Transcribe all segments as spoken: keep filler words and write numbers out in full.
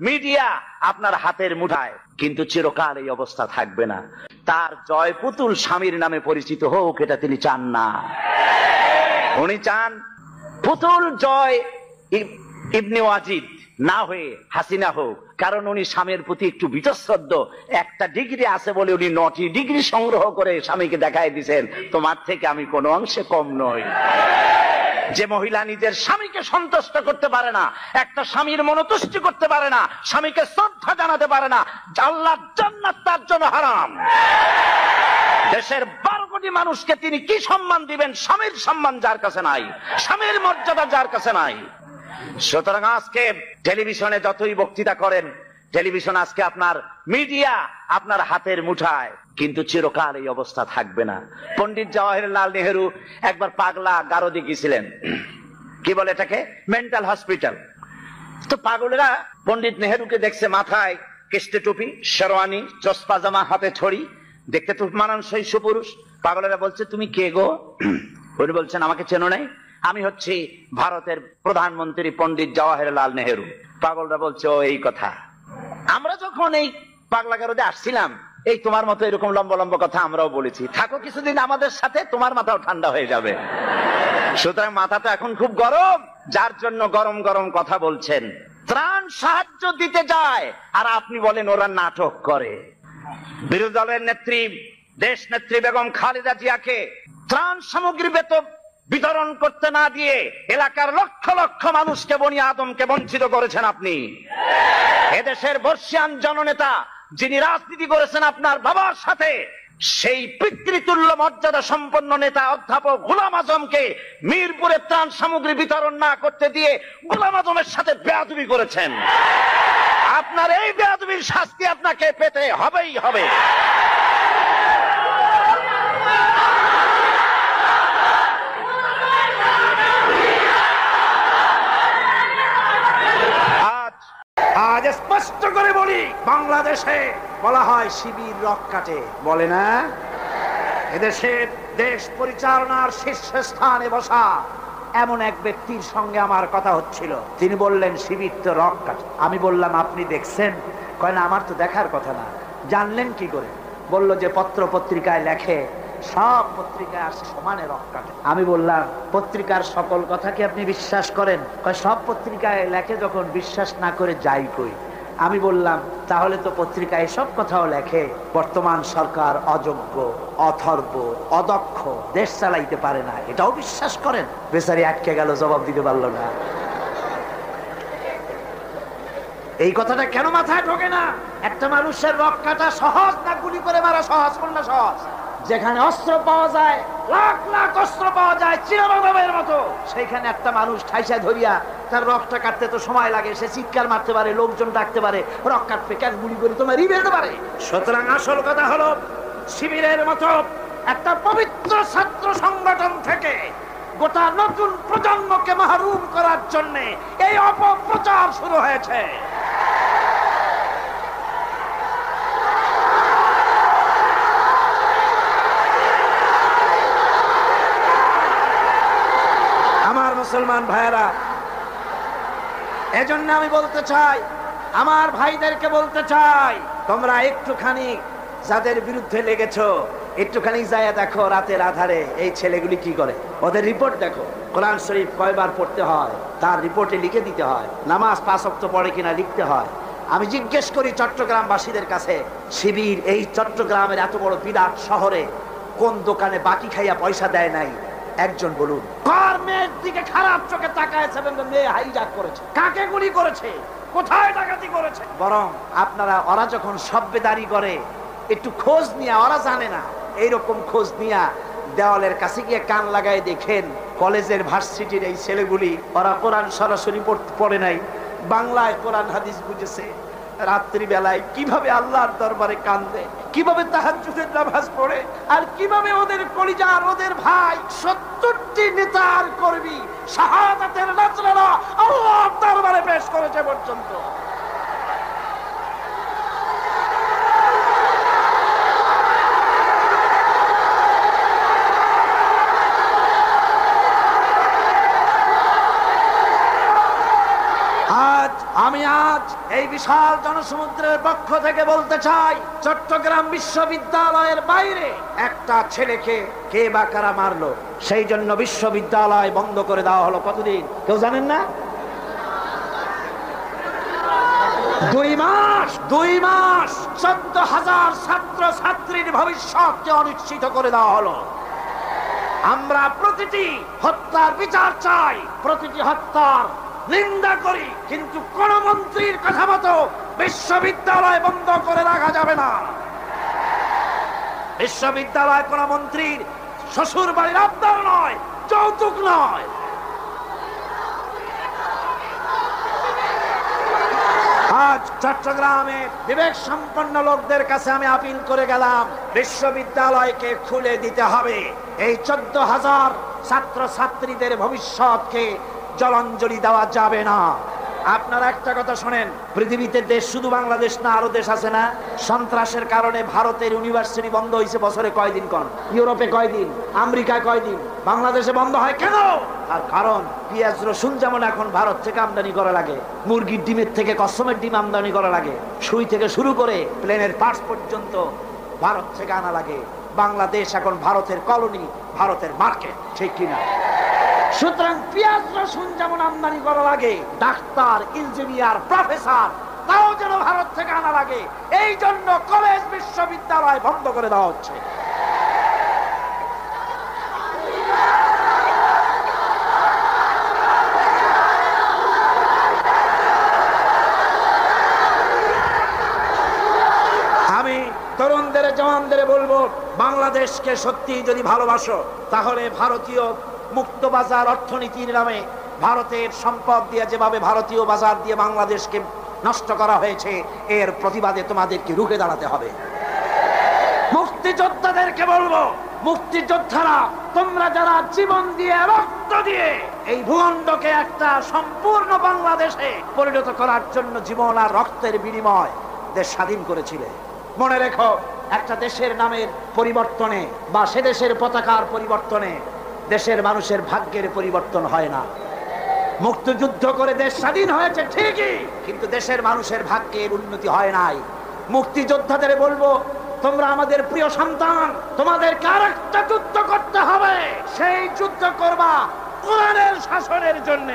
Media আপনার হাতের মুঠায়, কিন্তু চিরকাল এই অবস্থা থাকবে না। তার জয় পুতুল স্বামীর নামে পরিচিত হোক, এটা তিনি চান না। উনি চান পুতুল জয় ইবনে ওয়াজিদ না হয়ে হাসিনা হোক, কারণ উনি স্বামীর প্রতি একটু বীতশ্রদ্ধ। একটা ডিগ্রি আছে বলে উনি নটি ডিগ্রি সংগ্রহ করে স্বামীকে দেখাই দিয়েছেন, তোমার থেকে আমি কোনো অংশে কম নই। যে মহিলা নিজের স্বামীকে সন্তুষ্ট করতে পারে না, একটা স্বামীর মনোতুষ্টি করতে পারে না, স্বামীকে শ্রদ্ধা জানাতে পারে না, আল্লাহর জান্নাত তার জন্য হারাম। দেশের বারো কোটি মানুষকে তিনি কি সম্মান দিবেন? স্বামীর সম্মান যার কাছে নাই, স্বামীর মর্যাদা যার কাছে নাই। সুতরাং আজকে টেলিভিশনে যতই বক্তৃতা করেন, টেলিভিশন আজকে আপনার মিডিয়া আপনার হাতের মুঠায়, কিন্তু চিরকাল এই অবস্থা থাকবে না। পণ্ডিত জওয়াহরলাল নেহেরু একবার পাগলা গারদে গিয়েছিলেন, কি বলে এটাকে, মেন্টাল হসপিটাল। তো পাগলেরা পণ্ডিত নেহেরুকে দেখছে মাথায় কেষ্টে টুপি, শেরওয়ানি, চশমা জামা, হাতে ছড়ি, দেখতে তো মানানসই সুপুরুষ। পাগলেরা বলছে তুমি কে গো? উনি বলছেন আমাকে চেনো নাই, আমি হচ্ছি ভারতের প্রধানমন্ত্রী পণ্ডিত জওয়াহরলাল নেহেরু। পাগলরা বলছে ও এই কথা, আমরা যখন এই পাগলা গারদে আসছিলাম এই তোমার মতো এরকম লম্বা লম্বা কথা আমরাও বলেছি, থাকো কিছুদিন আমাদের সাথে, তোমার মাথাও ঠান্ডা হয়ে যাবে। সুতরাং মাথা তো এখন খুব গরম, যার জন্য গরম গরম কথা বলছেন। ত্রাণ সাহায্য দিতে যায় আর আপনি বলেন ওরা নাটক করে। বিরোধী দলের নেত্রী দেশ নেত্রী বেগম খালেদা জিয়াকে ত্রাণ সামগ্রী বেতন বিতরণ করতে না দিয়ে এলাকার লক্ষ লক্ষ মানুষকে, বনি আদমকে বঞ্চিত করেছেন আপনি। এদেশের বর্ষিয়ান জননেতা যিনি রাজনীতি করেছেন আপনার বাবার সাথে, সেই পিতৃতুল্য মর্যাদা সম্পন্ন নেতা অধ্যাপক গোলাম আজমকে মিরপুরে ত্রাণ সামগ্রী বিতরণ না করতে দিয়ে গোলাম আজমের সাথে বেয়াদবি করেছেন। আপনার এই বেয়াদবির শাস্তি আপনাকে পেতে হবেই হবে। আজ স্পষ্ট করে বলি, বাংলাদেশে বলা হয় শিবির রক কাটে, বলে না? এদেশের দেশ পরিচালনার শীর্ষস্থানে বসা এমন এক ব্যক্তির সঙ্গে আমার কথা হচ্ছিল, তিনি বললেন শিবির তো রক কাটে। আমি বললাম আপনি দেখছেন? কয় না, আমার তো দেখার কথা না। জানলেন কি করে? বলল যে পত্র পত্রিকায় লেখে, সব পত্রিকায় আসে সমানে রক কাটে। আমি বললাম পত্রিকার সকল কথা কি আপনি বিশ্বাস করেন? কয় সব পত্রিকায় লেখে, যখন বিশ্বাস না করে যাই কই। আমি বললাম তাহলে তো পত্রিকায় সব কথাও লেখে বর্তমান সরকার অযোগ্য, অথর্ব, অদক্ষ, দেশ চালাইতে পারে না, এটাও বিশ্বাস করেন? বেচারি আটকে গেল, জবাব দিতে পারলো না। এই কথাটা কেন মাথায় ঢোকে না? একটা মানুষের রক কাটা সহজ না গুলি করে মারা সহজ? কোনটা সহজ? যেখানে অস্ত্র পাওয়া যায়, লাখ লাখ অস্ত্র পাওয়া যায় চিরমানবের মতো, সেইখানে একটা মানুষ ঠাইসা ধরিয়া তার রক্তটা কাটতে তো সময় লাগে, সে চিৎকার মারতে পারে, লোকজন ডাকতে পারে, রক কাটবে কেন? গুলি করে তোমার রিবেতে পারে। সুতরাং আসল কথা হলো, শিবিরের মতো একটা পবিত্র ছাত্র সংগঠন থেকে গোটা নতুন প্রজন্মকে মাহরুম করার জন্য এই অপপ্রচার শুরু হয়েছে। আমার মুসলমান ভাইয়েরা, এজন্য আমি বলতে চাই, আমার ভাইদেরকে বলতে চাই, তোমরা একটুখানি যাদের বিরুদ্ধে লেগেছো, একটুখানি যায় দেখো রাতের আধারে এই ছেলেগুলি কি করে, ওদের রিপোর্ট দেখো। কোরআন শরীফ কয়বার পড়তে হয় তার রিপোর্টে লিখে দিতে হয়, নামাজ পাঁচ ওয়াক্ত পড়ে কিনা লিখতে হয়। আমি জিজ্ঞেস করি চট্টগ্রামবাসীদের কাছে, শিবির এই চট্টগ্রামের এত বড় বিরাট শহরে কোন দোকানে বাকি খাইয়া পয়সা দেয় নাই? একজন বলুন। কার মেয়ের দিকে খারাপ চোখে তাকায়ছে? মেয়ে হাইজাক করেছে, কাকে গুলি করেছে, কোথায় ডাকাতি করেছে? বরং আপনারা ওরা যখন সভ্যদারি করে একটু খোঁজ নিয়ে, ওরা জানে না, এইরকম খোঁজ নিয়া দেওয়ালের কাছে গিয়ে কান লাগায় দেখেন কলেজের ভার্সিটির এই ছেলেগুলি, ওরা কোরআন সরাসরি পড়ে নাই, বাংলায় কোরআন হাদিস বুঝেছে, রাত্রি বেলায় কিভাবে আল্লাহর দরবারে কান্দে, কিভাবে তাহাজ্জুদের নামাজ পড়ে, আর কিভাবে ওদের কলিজার, ওদের ভাই সত্তরটি নেতার কর্মী শাহাদাতের নাজরানা আল্লাহর দরবারে পেশ করেছে পর্যন্ত। আজ আমি আজ এই বিশাল জনসমুদ্রের পক্ষ থেকে বলতে চাই, চট্টগ্রাম বিশ্ববিদ্যালয়ের বাইরে একটা ছেলেকে কে বা কারা মারলো, সেই জন্য বিশ্ববিদ্যালয় বন্ধ করে দেওয়া হলো। কতদিন কেউ জানেন না? দুই মাস দুই মাস চোদ্দ হাজার ছাত্র ছাত্রীর ভবিষ্যৎকে অনিশ্চিত করে দেওয়া হলো। আমরা প্রতিটি হত্যার বিচার চাই, প্রতিটি হত্যার নিন্দা করি, কিন্তু কোন মন্ত্রীর কথা মতো বিশ্ববিদ্যালয় বন্ধ করে রাখা যাবে না। বিশ্ববিদ্যালয় কোন মন্ত্রীর শ্বশুর বাড়ির আবদার নয়, যৌতুক নয়। আজ চট্টগ্রামে বিবেক সম্পন্ন লোকদের কাছে আমি আপিল করে গেলাম, বিশ্ববিদ্যালয়কে খুলে দিতে হবে। এই চোদ্দ হাজার ছাত্র ছাত্রীদের ভবিষ্যৎকে জলাঞ্জলি দেওয়া যাবে না। আপনারা একটা কথা শোনেন, পৃথিবীতে দেশ শুধু বাংলাদেশ না, আরো দেশ আছে না? সন্ত্রাসের কারণে ভারতের ইউনিভার্সিটি বন্ধ হয়েছে বছরে কয়দিন, কোন ইউরোপে কয়দিন, আমেরিকায় কয়দিন, বাংলাদেশে বন্ধ হয় কেন? আর কারণ পেঁয়াজ রসুন যেমন এখন ভারত থেকে আমদানি করা লাগে, মুরগির ডিমের থেকে কসমের ডিম আমদানি করা লাগে, সুই থেকে শুরু করে প্লেনের পার্টস পর্যন্ত ভারত থেকে আনা লাগে। বাংলাদেশ এখন ভারতের কলোনি, ভারতের মার্কেট, ঠিক কিনা? সুতরাং পেঁয়াজ রসুন যেমন আমদানি করা লাগে, ডাক্তার, ইঞ্জিনিয়ার, প্রফেসর তাও যেন ভারত থেকে আনা লাগে। এই জন্য কলেজ বিশ্ববিদ্যালয় বন্ধ করে দেওয়া হচ্ছে। আমি তরুণদের, জওয়ানদের বলবো, বাংলাদেশকে সত্যি যদি ভালোবাসো তাহলে ভারতীয় মুক্ত বাজার অর্থনীতির নামে ভারতের সম্পদ দিয়ে যেভাবে ভারতীয় বাজার দিয়ে বাংলাদেশকে নষ্ট করা হয়েছে, এর প্রতিবাদে তোমাদেরকে রুখে দাঁড়াতে হবে। মুক্তিযোদ্ধাদেরকে বলবো, মুক্তিযোদ্ধারা তোমরা যারা জীবন দিয়ে, রক্ত দিয়ে এই ভূখণ্ডকে একটা সম্পূর্ণ বাংলাদেশে পরিণত করার জন্য জীবন আর রক্তের বিনিময় দেশ স্বাধীন করেছিলে, মনে রেখো, একটা দেশের নামের পরিবর্তনে বা সে দেশের পতাকার পরিবর্তনে দেশের মানুষের ভাগ্যের পরিবর্তন হয় না। মুক্তিযুদ্ধ করে দেশ স্বাধীন হয়েছে ঠিকই, কিন্তু দেশের মানুষের ভাগ্যের উন্নতি হয় নাই। মুক্তিযোদ্ধাদের বলবো, তোমরা আমাদের প্রিয় সন্তান, তোমাদেরকে আরেকটা যুদ্ধ করতে হবে। সেই যুদ্ধ করবা কোরআনের শাসনের জন্য।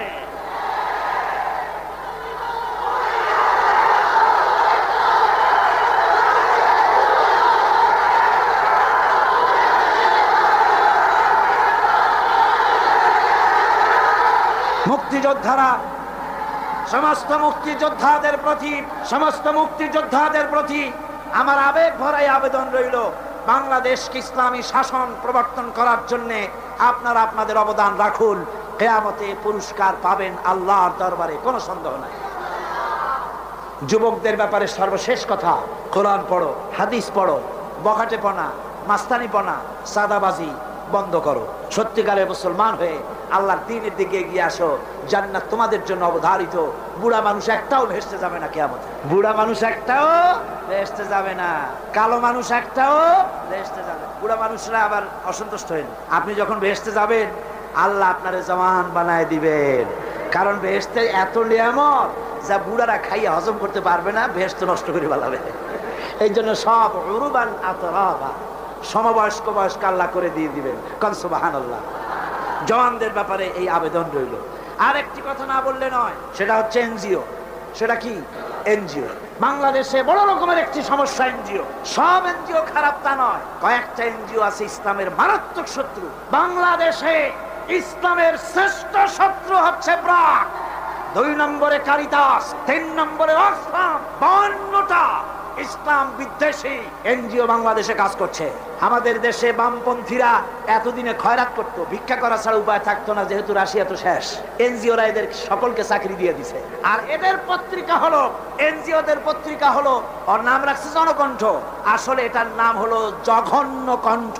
মুক্তিযোদ্ধারা, সমস্ত মুক্তিযোদ্ধাদের প্রতি সমস্ত মুক্তিযোদ্ধাদের প্রতি আমার আবেগ ভরাই আবেদন রইল, বাংলাদেশকে ইসলামী শাসন প্রবর্তন করার জন্য আপনারা আপনাদের অবদান রাখুন। কিয়ামতে পুরস্কার পাবেন আল্লাহর দরবারে, কোনো সন্দেহ নাই। যুবকদের ব্যাপারে সর্বশেষ কথা, কোরআন পড়ো, হাদিস পড়ো, বখাটেপনা, মাস্তানিপনা, সাদাবাজি বন্ধ করো। সত্যিকারের মুসলমান হয়ে আল্লাহর দ্বীনের দিকে এগিয়ে আসো। জান্নাত তোমাদের জন্য অবধারিত। বুড়া মানুষ একটাও ভেস্তে যাবে না কিয়ামতে। বুড়া মানুষ একটাও ভেস্তে যাবে না, কালো মানুষ একটাও ভেস্তে যাবে। বুড়া মানুষরা আবার অসন্তুষ্ট হন, আপনি যখন ভেস্তে যাবেন আল্লাহ আপনারে জওয়ান বানায় দিবেন। কারণ ভেস্তে এত নিয়ামত যা বুড়ারা খাইয়া হজম করতে পারবে না, ভেস্তে নষ্ট করে ফেলাবে। এই জন্য সব উরুবান আতরাবা, সমবয়স্ক বয়স্ক আল্লাহ করে দিয়ে দিবেন। কাল সুবহানাল্লাহ। জওয়ানদের ব্যাপারে এই আবেদন রইল। আর একটি কথা না বললে নয়, সেটা হচ্ছে এনজিও। সেটা কি? এনজিও। বাংলাদেশে বড় রকমের একটি সমস্যা এনজিও। সব এনজিও খারাপ তা নয়, কয়েকটা এনজিও আছে ইসলামের মারাত্মক শত্রু। বাংলাদেশে ইসলামের শ্রেষ্ঠ শত্রু হচ্ছে ব্রাক, দুই নম্বরে কারিতাস, তিন নম্বরে অক্সফাম। বান্নটা ইসলাম বিদ্বেষী এনজিও বাংলাদেশে কাজ করছে। আমাদের দেশে বামপন্থীরা এতদিনে খয়রাত করতো, ভিক্ষা করা ছাড়া উপায় থাকতো না, যেহেতু রাশিয়া তো শেষ। এনজিওরা এদের সকলকে চাকরি দিয়ে দিছে। আর এদের পত্রিকা হলো, এনজিওদের পত্রিকা হলো, ওর নাম রাখছে জনকণ্ঠ, আসলে এটার নাম হলো জঘন্য কণ্ঠ।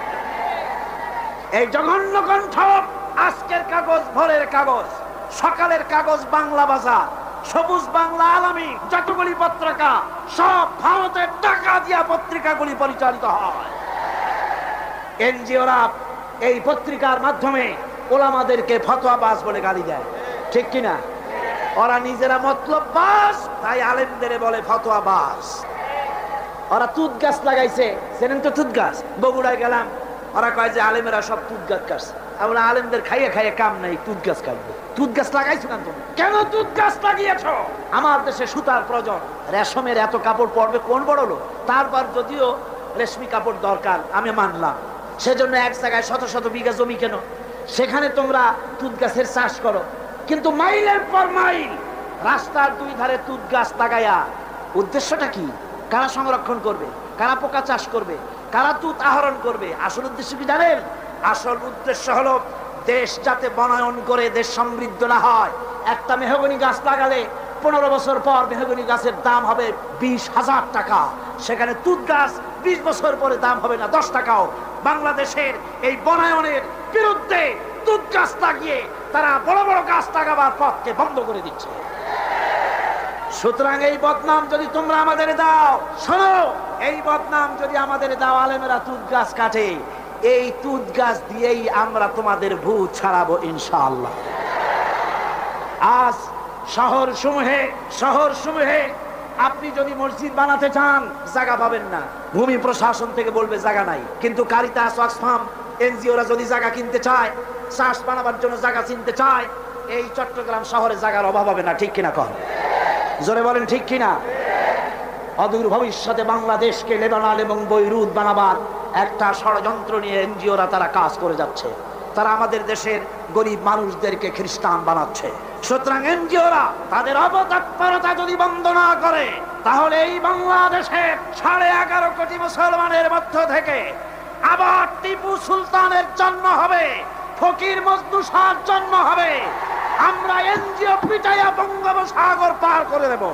এই জঘন্য কণ্ঠ আজকের কাগজ, ভোরের কাগজ, সকালের কাগজ, বাংলা বাজার, সবুজ বাংলা, আলামী, যতগুলি পত্রিকা সব ভারতের টাকা দিয়া পত্রিকাগুলি পরিচালিত হয়। এনজিওরা এই পত্রিকার মাধ্যমে ওলামাদেরকে ফতোয়াবাজ বলে গালি দেয়, ঠিক কিনা? ওরা নিজেরা মতলব বাস, তাই আলেমদের বলে ফতোয়া বাস। ওরা তুত গাছ লাগাইছে, জানেন তো তুত গাছ? বগুড়ায় গেলাম, ওরা কয় যে আলেমেরা সব তুত গাছ কাটছে। আমরা আলেমদের খাইয়ে খাইয়ে কাম নাই, তুত গাছ কাটবো। তুত গাছ লাগাইছো না তুমি? কেন তুত গাছ লাগিয়েছো? আমার দেশে সুতার প্রয়োজন, রেশমের এত কাপড় পরবে কোন বড় লোক? তারপর যদিও রেশমি কাপড় দরকার আমি মানলাম, সেজন্য এক জায়গায় শত শত বিঘা জমি কেন, সেখানে তোমরা তুত গাছের চাষ করো। কিন্তু মাইলের পর মাইল রাস্তার দুই ধারে তুত গাছ লাগাইয়া উদ্দেশ্যটা কি? কারা সংরক্ষণ করবে? কারা পোকা চাষ করবে? কারা তুত আহরণ করবে? আসল উদ্দেশ্য কি জানেন? আসল উদ্দেশ্য হলো দেশ যাতে বনায়ন করে দেশ সমৃদ্ধ না হয়। একটা মেহগনি গাছ লাগালে পনেরো বছর পর মেহগনি গাছের দাম হবে বিশ হাজার টাকা, সেখানে তুত গাছ বিশ বছর পরে দাম হবে না দশ টাকাও। বাংলাদেশের এই বনায়নের বিরুদ্ধে তুত গাছ লাগিয়ে তারা বড় বড় গাছ লাগাবার পথকে বন্ধ করে দিচ্ছে। সুতরাং এই বদনাম যদি তোমরা আমাদের দাও, শোনো, এই বদনাম যদি আমাদের দাও আলেমেরা তুত গাছ কাটে, এই তুত গাছ দিয়েই আমরা তোমাদের ভূত ছাড়াবো ইনশাআল্লাহ। আজ শহর সমূহে শহর সমূহে আপনি যদি মসজিদ বানাতে চান জায়গা পাবেন না, ভূমি প্রশাসন থেকে বলবে জায়গা নাই। কিন্তু কারিতাস, অক্সফাম, এনজিওরা যদি জায়গা কিনতে চায়, চাষ বানাবার জন্য জায়গা কিনতে চায়, এই চট্টগ্রাম শহরে জায়গার অভাব হবে না। ঠিক কিনা কন? জোরে বলেন ঠিক কিনা? অদূর ভবিষ্যতে বাংলাদেশকে লেবানন এবং বৈরুত বানাবার একটা ষড়যন্ত্র নিয়ে এনজিওরা তারা কাজ করে যাচ্ছে। তারা আমাদের দেশের গরিব মানুষদেরকে খ্রিস্টান বানাচ্ছে। সুতরাং এনজিওরা তাদের অপতৎপরতা যদি বন্ধ না করে, তাহলে এই বাংলাদেশের সাড়ে এগারো কোটি মুসলমানের মধ্য থেকে আবার টিপু সুলতানের জন্ম হবে, ফকির মজনু শাহর জন্ম হবে। আমরা এনজিও পিটাইয়া বঙ্গোপসাগর পার করে দেব।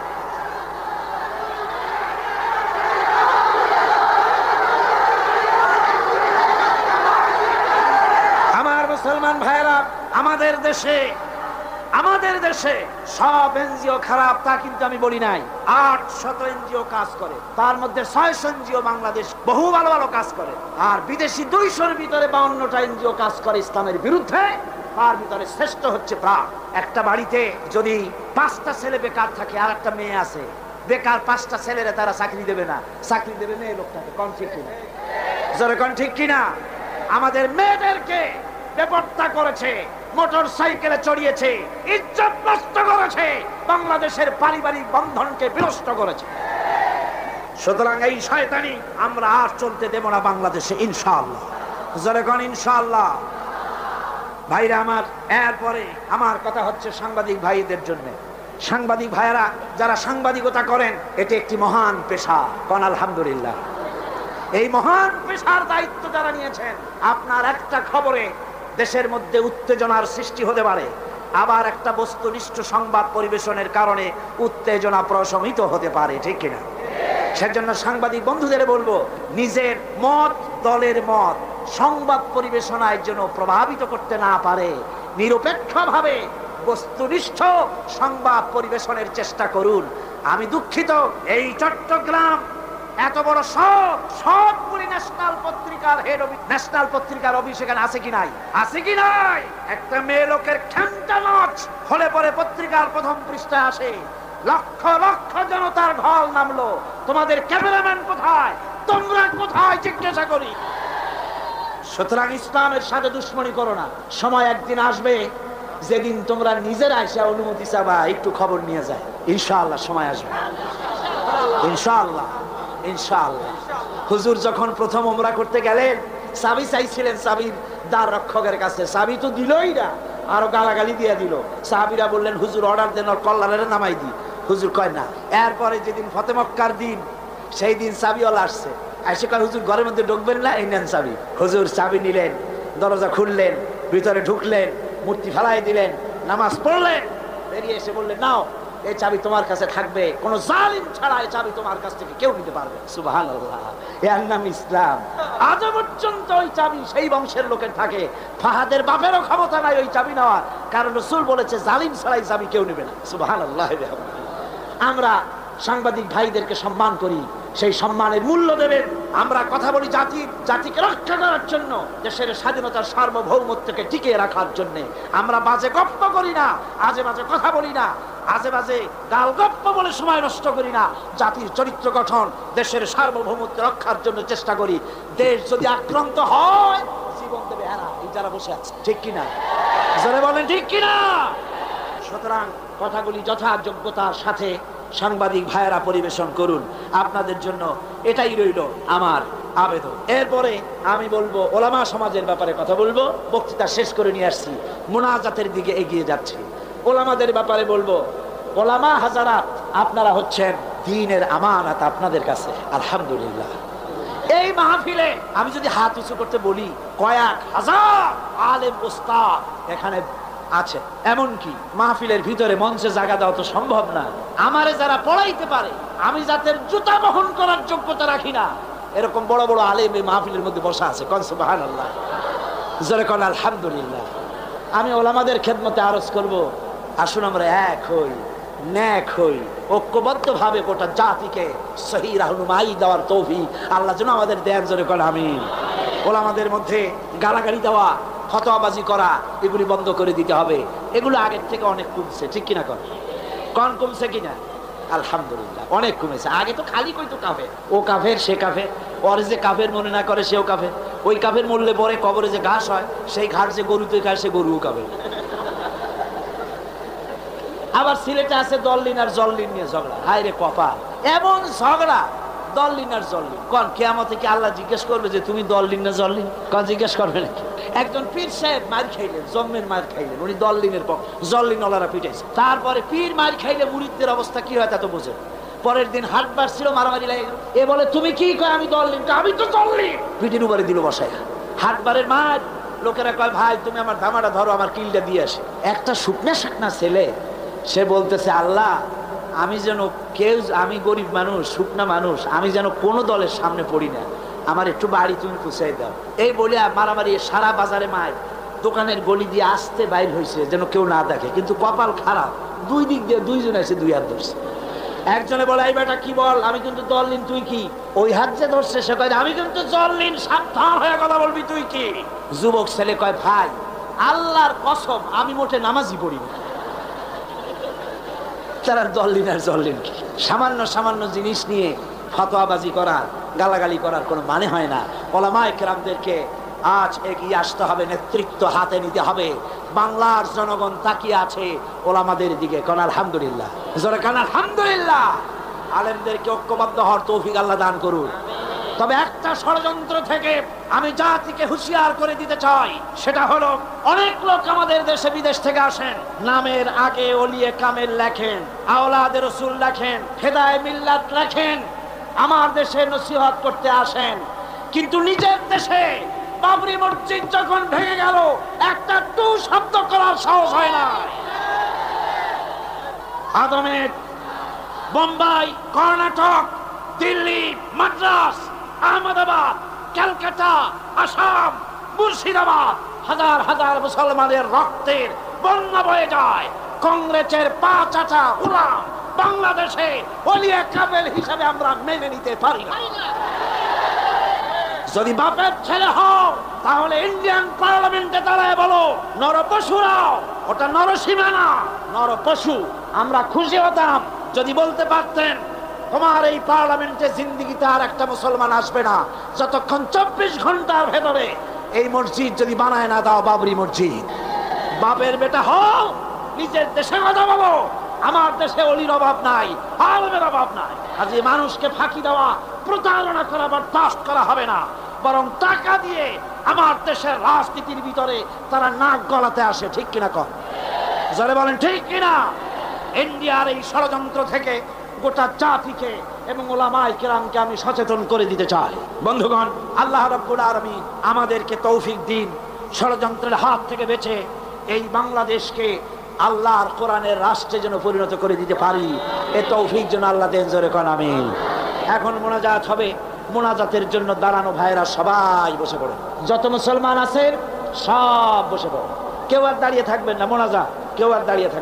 আমার মুসলমান ভাইরা, আমাদের দেশে আমাদের দেশে সব এনজিও খারাপ তা কিন্তু আমি বলি নাই। আট শত এনজিও কাজ করে, তার মধ্যে ছয়শ এনজিও বাংলাদেশ বহু ভালো ভালো কাজ করে, আর বিদেশি দুইশোর ভিতরে বাউন্নটা এনজিও কাজ করে ইসলামের বিরুদ্ধে। তার ভিতরে শ্রেষ্ঠ হচ্ছে প্রাণ। একটা বাড়িতে যদি পাঁচটা ছেলে বেকার থাকে আর একটা মেয়ে আছে, বেকার পাঁচটা ছেলেরা তারা চাকরি দেবে না, চাকরি দেবে মেয়ে লোকটাকে। কোন ঠিক কিনা? জোরে কোন ঠিক কিনা? আমাদের মেয়েদেরকে বেপরোয়া করেছে, মোটর সাইকেলে চড়িয়েছে, ইজ্জত নষ্ট করেছে, বাংলাদেশের পারিবারিক বন্ধনকে বিনষ্ট করেছে। সুতরাং এই শয়তানি আমরা আর চলতে দেব না বাংলাদেশে ইনশাআল্লাহ। জোরে কোন ইনশাআল্লাহ। ভাইরা আমার, এরপরে আমার কথা হচ্ছে সাংবাদিক ভাইদের জন্য। সাংবাদিক ভাইরা যারা সাংবাদিকতা করেন, এটি একটি মহান পেশা। কোন আলহামদুলিল্লাহ। এই মহান পেশার দায়িত্ব যারা নিয়েছেন, আপনার একটা খবরে দেশের মধ্যে উত্তেজনার সৃষ্টি হতে পারে, আবার একটা বস্তুনিষ্ঠ সংবাদ পরিবেশনের কারণে উত্তেজনা প্রশমিত হতে পারে। ঠিক কিনা? সেজন্য সাংবাদিক বন্ধুদের বলবো, নিজের মত দলের মত সংবাদ পরিবেশনার জন্য প্রভাবিত করতে না পারে, নিরপেক্ষভাবে বস্তুনিষ্ঠ সংবাদ পরিবেশনের চেষ্টা করুন। আমি দুঃখিত, এই চট্টগ্রাম এত বড় সব সবগুলি ন্যাশনাল পত্রিকার হেড ন্যাশনাল পত্রিকার অফিস এখানে আছে কি নাই? আছে কি নাই? একটা মেয়ে লোকের খেমটা নাচ হলে পরে পত্রিকার প্রথম পৃষ্ঠায় আসে, লক্ষ লক্ষ জনতার ঢল নামলো, তোমাদের ক্যামেরাম্যান কোথায়, তোমরা কোথায় জিজ্ঞাসা করি। সুতরাং ইসলামের সাথে দুশ্মনী করো না। সময় একদিন আসবে যেদিন তোমরা নিজেরা এসে অনুমতি চাবা একটু খবর নিয়ে যায়। ইনশাআল্লাহ সময় আসবে, ইনশাআল্লাহ ইনশাআল্লাহ। হুজুর যখন প্রথম ওমরা করতে গেলেন, চাবি চাইছিলেন চাবির দ্বার রক্ষকের কাছে, চাবি তো দিলই না, আরো গালাগালি দিয়ে দিল। সাহাবীরা বললেন, হুজুর অর্ডার দেন, ওর কল্লারে নামাই দি। হুজুর কয় না। এরপরে যেদিন ফতে মক্কার দিন, সেই দিন চাবিওয়ালা আসছে, এসে কয়, হুজুর ঘরের মধ্যে ঢুকবেন না, এই নেন চাবি। হুজুর চাবি নিলেন, দরজা খুললেন, ভিতরে ঢুকলেন, মূর্তি ফেলাই দিলেন, নামাজ পড়লেন, বেরিয়ে এসে বললেন, নাও এই চাবি তোমার কাছে থাকবে, কোন জালিম ছাড়া এই চাবি তোমার কাছ থেকে কেউ নিতে পারবে। সুবহানাল্লাহ, এর নাম ইসলাম। আজ পর্যন্ত ওই চাবি সেই বংশের লোকের থাকে। ফাহাদের বাপেরও ক্ষমতা নাই ওই চাবি নেওয়ার, কারণ রাসূল বলেছে জালিম ছাড়া এই চাবি কেউ নেবে না। সুবহানাল্লাহ। আমরা সাংবাদিক ভাইদেরকে সম্মান করি, সেই সম্মানের মূল্য দেবেন। আমরা কথা বলি জাতি জাতিকে রক্ষা করার জন্য, দেশের স্বাধীনতার সার্বভৌমত্বকে টিকিয়ে রাখার জন্য। আমরা বাজে গপ্প করি না, আজে বাজে কথা বলি না, আজে বাজে গাল গপ্প বলে সময় নষ্ট করি না। জাতির চরিত্র গঠন, দেশের সার্বভৌমত্ব রক্ষার জন্য চেষ্টা করি। দেশ যদি আক্রান্ত হয় জীবন দেবে এরা, এই যারা বসে আছে, ঠিক কিনা? যারা বলেন ঠিক কিনা? সুতরাং কথাগুলি যথাযোগ্যতার সাথে সাংবাদিক ভাইয়েরা পরিবেশন করুন। আপনাদের জন্য এটাই রইল আমার আবেদন। এরপরে আমি বলবো ওলামা সমাজের ব্যাপারে কথা বলবো। বক্তৃতা শেষ করে নিয়ে আসছি, মুনাজাতের দিকে এগিয়ে যাচ্ছি। ওলামাদের ব্যাপারে বলবো, ওলামা হাজারাত আপনারা হচ্ছেন দ্বীনের আমানত আপনাদের কাছে। আলহামদুলিল্লাহ, এই মাহফিলে আমি যদি হাত উঁচু করতে বলি, কয়েক হাজার আলেম ওস্তাদ এখানে আছে। এমনকি মাহফিলের ভিতরে মঞ্চে জায়গা দেওয়া তো সম্ভব না। আমারে যারা পড়াইতে পারে, আমি যাদের জুতা বহন করার যোগ্যতা রাখি না, এরকম বড় বড় আলেম এই মাহফিলের মধ্যে বসা আছে। কোন সুবহানাল্লাহ, জোরে কোন আলহামদুলিল্লাহ। আমি ওলামাদের খেদমতে আরজ করব, আসুন আমরা এক হই, ন্যাক হই, ঐক্যবদ্ধ ভাবে গোটা জাতিকে সহি রাহনুমাই দেওয়ার তৌফিক আল্লাহ যেন আমাদের দেন। জোরে কোন আমিন। ওলামাদের মধ্যে গালাগালি দেওয়া, ফতোয়াবাজি করা, এগুলি বন্ধ করে দিতে হবে। এগুলো আগের থেকে অনেক কমছে, ঠিক কিনা? কন কন কমছে কিনা? আলহামদুলিল্লাহ, অনেক কমেছে। আগে তো খালি কইতো কাফের, ও কাফের, সে কাফের, ওর যে কাফের মনে না করে সেও কাফের। ওই কাফের মরলে পরে কবরে যে ঘাস হয়, সেই ঘাস যে গরুতে খায় সে গরুও কাফের। আবার সিলেটে আছে দললিন আর জল্লিন নিয়ে ঝগড়া। হায় রে কপাল, এমন ঝগড়া দললিন আর জল্লিন। কোন কিয়ামতে কি আল্লাহ জিজ্ঞেস করবে যে তুমি দললিন না জল্লিন? কোন জিজ্ঞেস করবে নাকি? একজন পীর সাহেব মার খাইলেন, জম্মের মার খাইলেন, উনি দললিনের পক্ষ, জল্লিন ওলারা পিটাইছে। তারপরে পীর মার খাইলে মুরিদদের অবস্থা কি হয় তা তো বোঝেন। পরের দিন হাট বার ছিল, মারামারি লাগে গেল। এ বলে তুমি কি কয়? আমি দললিন। আমি তো দললিন। পিটির উপরে দিল বসায়। হাট বারের মার লোকেরা কয় ভাই তুমি আমার ধামাটা ধরো, আমার কিলটা দিয়ে আসে। একটা শুকনা শুকনা ছেলে, সে বলতেছে আল্লাহ আমি যেন কেউ, আমি গরিব মানুষ, শুকনা মানুষ, আমি যেন কোনো দলের সামনে পড়ি না, আমার একটু বাড়ি তুমি পুষাই দাও। এই বলে মারামারি সারা বাজারে মায়, দোকানের গলি দিয়ে আসতে বাইর হয়েছে যেন কেউ না দেখে। কিন্তু কপাল খারাপ, দুই দিক দিয়ে দুইজন আছে, দুই হাত ধরছে। একজনে বলে এই বেটা কি বল, আমি কিন্তু দললিন, তুই কি? ওই হাত যে ধরছে সে কয় আমি কিন্তু দললিন, সাবধান হয়ে কথা বলবি, তুই কি? যুবক ছেলে কয় ভাই আল্লাহর কসম আমি মোটে নামাজই পড়ি না। তারা দললিন আর জল্লিন কি? সামান্য সামান্য জিনিস নিয়ে ফতোয়াবাজি করার, গালাগালি করার কোনো মানে হয় না। ওলামায়ে কেরামদেরকে আজ এগিয়ে আসতে হবে, নেতৃত্ব হাতে নিতে হবে। বাংলার জনগণ তাকিয়ে আছে ওলামাদের দিকে। কোন আলহামদুলিল্লাহ, জোরে কোন আলহামদুলিল্লাহ। আলেমদেরকে ঐক্যবদ্ধ হওয়ার তৌফিক আল্লাহ দান করুন। তবে একটা ষড়যন্ত্র থেকে আমি জাতিকে হুঁশিয়ার করে দিতে চাই, সেটা হলো অনেক লোক আমাদের দেশে বিদেশ থেকে আসেন, নামের আগে ওলিয়ে কামেল লেখেন, আওলাদে রসুল লেখেন, হেদায়ে মিল্লাত লেখেন, আমার দেশে নসিহত করতে আসেন, কিন্তু নিজের দেশে বাবরি মসজিদ যখন ভেঙে গেল একটা টু শব্দ করার সাহস হয় না। আদমের বোম্বাই, কর্ণাটক, দিল্লি, মাদ্রাস, আহমেদাবাদ, ক্যালকাটা, আসাম, মুর্শিদাবাদ, হাজার হাজার মুসলমানের রক্তের বন্যা বয়ে যায়। কংগ্রেসের পাঁচ আটা উলাম বাংলাদেশে ওলিয়ে কামেল হিসাবে আমরা মেনে নিতে পারি না। যদি বাপের ছেলে হও তাহলে ইন্ডিয়ান পার্লামেন্টে দাঁড়ায় বলো নরপশুরাও, ওটা নরসীমা না, নরপশু। আমরা খুশি হতাম যদি বলতে পারতেন তোমার এই পার্লামেন্টে জিন্দিগিতে আর একটা মুসলমান আসবে না যতক্ষণ চব্বিশ ঘন্টার ভেতরে এই মসজিদ যদি বানায় না দাও বাবরি মসজিদ। বাপের বেটা হও, নিজের দেশে কথা বলো, আমার দেশে অলির অভাব নাই, আলমের অভাব নাই। কাজে মানুষকে ফাঁকি দেওয়া, প্রতারণা করা বরদাস্ত করা হবে না, বরং টাকা দিয়ে আমার দেশের রাজনীতির ভিতরে তারা নাক গলাতে আসে, ঠিক কিনা? কর যারা বলেন ঠিক কিনা? ইন্ডিয়ার এই ষড়যন্ত্র থেকে গোটা জাতিকে এবং ওলামায়ে কেরামকে আমি সচেতন করে দিতে চাই। বন্ধুগণ, আল্লাহ রাব্বুল আলামিন আমাদেরকে তৌফিক দিন ষড়যন্ত্রের হাত থেকে বেঁচে এই বাংলাদেশকে আল্লাহর কোরআনের রাষ্ট্রে যেন পরিণত করে দিতে পারি, এ তৌফিক যেন আল্লাহ দেন। জোরে কোন আমিন। এখন মোনাজাত হবে, মোনাজাতের জন্য দাঁড়ানো ভাইরা সবাই বসে পড়েন, যত মুসলমান আছেন সব বসে পড়েন, কেউ আর দাঁড়িয়ে থাকবেন না। মোনাজাত কেউ আর দাঁড়িয়ে থাকবেন না।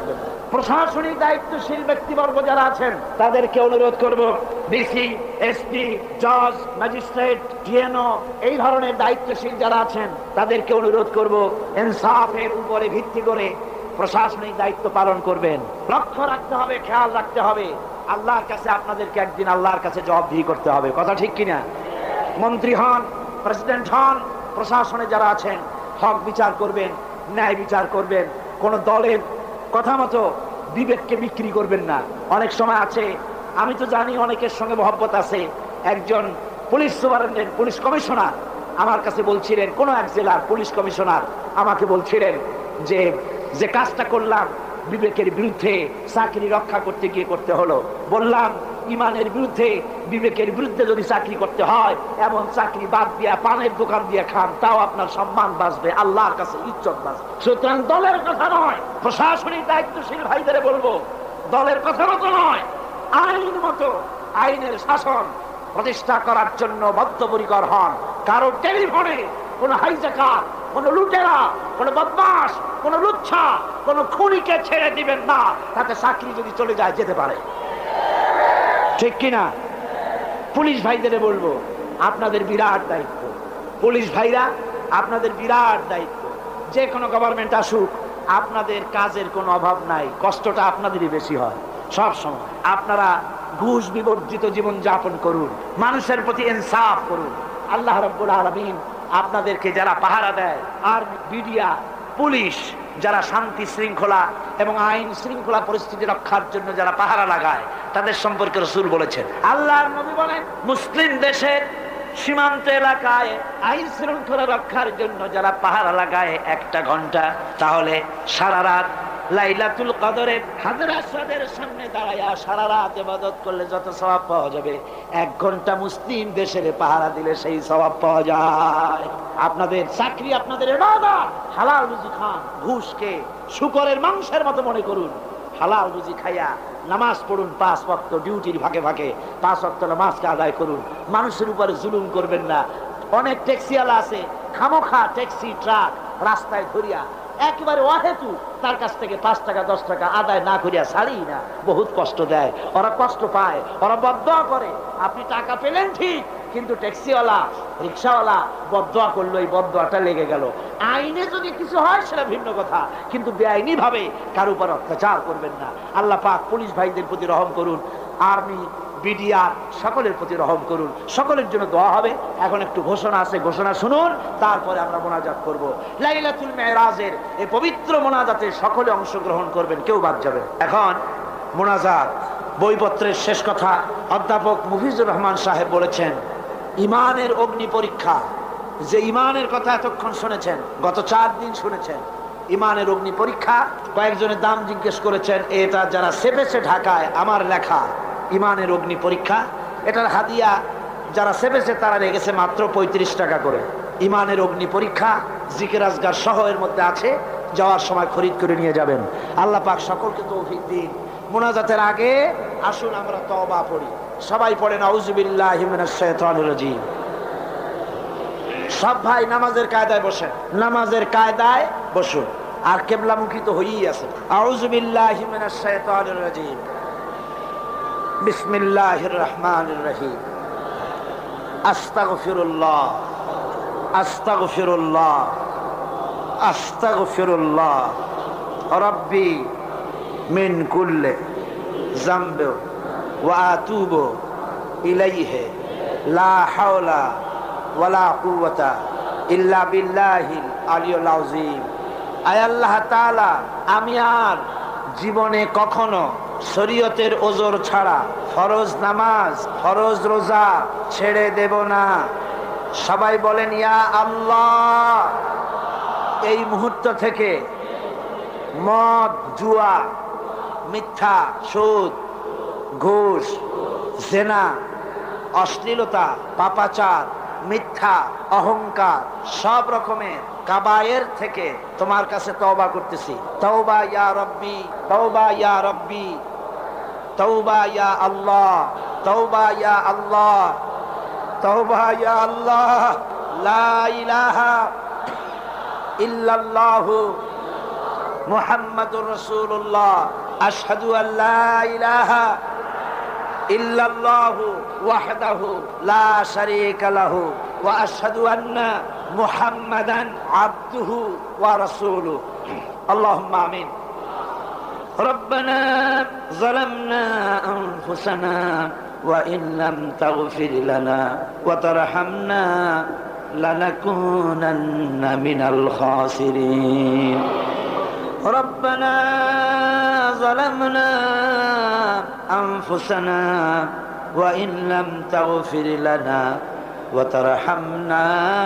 প্রশাসনিক দায়িত্বশীল ব্যক্তিবর্গ যারা আছেন তাদেরকে অনুরোধ করব, ডিসি, এসপি, জজ, ম্যাজিস্ট্রেট, টিএনও এই ধরনের দায়িত্বশীল যারা আছেন তাদেরকে অনুরোধ করব ইনসাফের উপরে ভিত্তি করে প্রশাসনিক দায়িত্ব পালন করবেন। লক্ষ্য রাখতে হবে, খেয়াল রাখতে হবে, আল্লাহর কাছে আপনাদেরকে একদিন আল্লাহর কাছে জবাবদিহি করতে হবে। কথা ঠিক কিনা? মন্ত্রী হন, প্রেসিডেন্ট হন, প্রশাসনে যারা আছেন হক বিচার করবেন, ন্যায় বিচার করবেন। কোন দলের কথা মতো বিবেককে বিক্রি করবেন না। অনেক সময় আছে, আমি তো জানি অনেকের সঙ্গে মহব্বত আছে, একজন পুলিশ সুপারিনটেন্ডেন্ট, পুলিশ কমিশনার আমার কাছে বলছিলেন, কোন এক জেলার পুলিশ কমিশনার আমাকে বলছিলেন যে যে কাজটা করলাম বিবেকের বিরুদ্ধে, চাকরি রক্ষা করতে গিয়ে করতে হলো। বললাম, ইমানের বিরুদ্ধে, বিবেকের বিরুদ্ধে যদি চাকরি করতে হয়, এমন চাকরি বাদ দিয়া পানের দোকান দিয়ে খান, তাও আপনার সম্মান বাঁচবে, আল্লাহর কাছে ইজ্জত বাঁচবে। সুতরাং দলের কথা নয়, প্রশাসনিক দায়িত্বশীল ভাইদের বলবো, দলের কথা মতো নয়, আইন মতো, আইনের শাসন প্রতিষ্ঠা করার জন্য বদ্ধপরিকর হন। কারো টেলিফোনে কোন হাইজাকার, কোন লুটেরা, কোন বদমাশ, কোন লুচ্ছা, কোন খুনিকে ছেড়ে দিবেন না। তাতে চাকরি যদি চলে যায় যেতে পারে, ঠিক কিনা? পুলিশ ভাইদের বলবো, আপনাদের বিরাট দায়িত্ব। পুলিশ ভাইরা, আপনাদের বিরাট দায়িত্ব। যে কোনো গভর্নমেন্ট আসুক, আপনাদের কাজের কোনো অভাব নাই, কষ্টটা আপনাদেরই বেশি হয় সব সময়। আপনারা ঘুষ বিবর্জিত জীবন যাপন করুন, মানুষের প্রতি ইনসাফ করুন। আল্লাহ রাব্বুল আলামিন আপনাদেরকে যারা পাহারা দেয়, আর মিডিয়া, পুলিশ যারা শান্তি শৃঙ্খলা এবং আইন শৃঙ্খলা পরিস্থিতি রক্ষার জন্য যারা পাহারা লাগায়, তাদের সম্পর্কে রাসূল বলেছেন, আল্লাহর নবী বলেন, মুসলিম দেশের সীমান্ত এলাকায় আইন শৃঙ্খলা রক্ষার জন্য যারা পাহারা লাগায় একটা ঘন্টা, তাহলে সারা রাত লাইলাতুল কদরে হাজর আসওয়াদের সামনে দাঁড়ায়া সারা রাত ইবাদত করলে যত সওয়াব পাওয়া যাবে, এক ঘন্টা মুসলিম দেশের পাহারা দিলে সেই সওয়াব পাওয়া যায়। আপনাদের চাকরি, আপনাদের ইবাদত, হালাল রুজি খান, ঘুষকে শুকরের মাংসের মতো মনে করুন। হালাল রুজি খাইয়া নামাজ পড়ুন, পাঁচ ওয়াক্ত ডিউটির ভাগে ভাগে পাঁচ ওয়াক্ত নামাজকে আদায় করুন। মানুষের উপরে জুলুম করবেন না। অনেক ট্যাক্সিওয়ালা আছে, খামোখা ট্যাক্সি ট্রাক রাস্তায় ধরিয়া একেবারে অহেতু তার কাছ থেকে পাঁচ টাকা দশ টাকা আদায় না করিয়া ছাড়ি না, বহুত কষ্ট দেয়, ওরা কষ্ট পায়, ওরা বদদোয়া করে। আপনি টাকা পেলেন ঠিক, কিন্তু ট্যাক্সিওয়ালা, রিক্সাওয়ালা বদদোয়া করলো, এই বদদোয়াটা লেগে গেল। আইনে যদি কিছু হয় সেটা ভিন্ন কথা, কিন্তু বেআইনি ভাবে কার উপর অত্যাচার করবেন না। আল্লাহ পাক পুলিশ ভাইদের প্রতি রহম করুন, আর্মি, বিডিআর সকলের প্রতি রহম করুন। সকলের জন্য দোয়া হবে। এখন একটু ঘোষণা আছে, ঘোষণা শুনুন, তারপরে আমরা মোনাজাত করব। লাইলাতুল মেরাজের এই পবিত্র মোনাজাতে সকলে অংশগ্রহণ করবেন, কেউ বাদ যাবে। এখন মোনাজাত, বইপত্রের শেষ কথা। অধ্যাপক মুফিজুর রহমান সাহেব বলেছেন, ইমানের অগ্নি পরীক্ষা। যে ইমানের কথা এতক্ষণ শুনেছেন, গত চার দিন শুনেছেন, ইমানের অগ্নি পরীক্ষা। কয়েকজনের দাম জিজ্ঞেস করেছেন, এটা যারা সেপেছে ঢাকায়, আমার লেখা ইমানের অগ্নি পরীক্ষা, এটার হাদিয়া যারা সেপেছে তারা রেখেছে মাত্র পঁয়ত্রিশ টাকা করে। ইমানের অগ্নি পরীক্ষা জিকির আজগার সহ এর মধ্যে আছে, যাওয়ার সময় খরিদ করে নিয়ে যাবেন। আল্লাহ পাক সকলকে তৌফিক দিন। মোনাজাতের আগে আসুন আমরা তওবা পড়ি। সবাই পড়েন আউযু বিল্লাহি মিনাশ শাইতানির রাজিম। সব ভাই নামাজের কায়দায় বসেন, নামাজের কায়দায় বসুন, আর কিবলামুখী তো হয়েই আছে। আউযু বিল্লাহি মিনাশ শাইতানির রাজিম, বিসমিল্লাহির রহমানির রহিম। আস্তাগফিরুল্লাহ, আস্তাগফিরুল্লাহ, আস্তাগফিরুল্লাহ রাব্বি মিন কুল্লি যামবি ওয়া আতুবু ইলাইহি লা হাওলা ওয়ালা কুওয়াতা ইল্লা বিল্লাহিল আলিয়্যিল আযীম। আয় আল্লাহ তাআলা, আমি আর জীবনে কখনো শরীয়তের ওজর ছাড়া ফরজ নামাজ, ফরজ রোজা ছেড়ে দেব না। সবাই বলেন ইয়া আল্লাহ। এই মুহূর্ত থেকে মদ, জুয়া, মিথ্যা, সুদ, ঘুষ, জেনা, অশ্লীলতা, পাপাচার, মিথ্যা, অহংকার, সব রকমের কাবায়ের থেকে তোমার কাছে তওবা করতেছি। তওবা ইয়া রব্বি, তওবা ইয়া রব্বি, তওবা ইয়া আল্লাহ, তওবা ইয়া আল্লাহ, তওবা ইয়া আল্লাহ। লা ইলাহা ইল্লাল্লাহু মুহাম্মাদুর রাসূলুল্লাহ আশহাদু আল্লা ইলাহা ইল্লাল্লাহু ওয়াহদাহু লা শারীকা লাহু ওয়া আশহাদু আন্না মুহাম্মাদান আবদুহু ওয়া রাসূলুহু। আল্লাহুম্মা আমিন। রব্বানা যালামনা আনফুসানা ওয়া ইন লাম তাগফির লানা ওয়া তারহামনা লানাকুনান্না মিনাল খাসিরিন। ربنا ظلمنا أنفسنا وإن لم تغفر لنا وترحمنا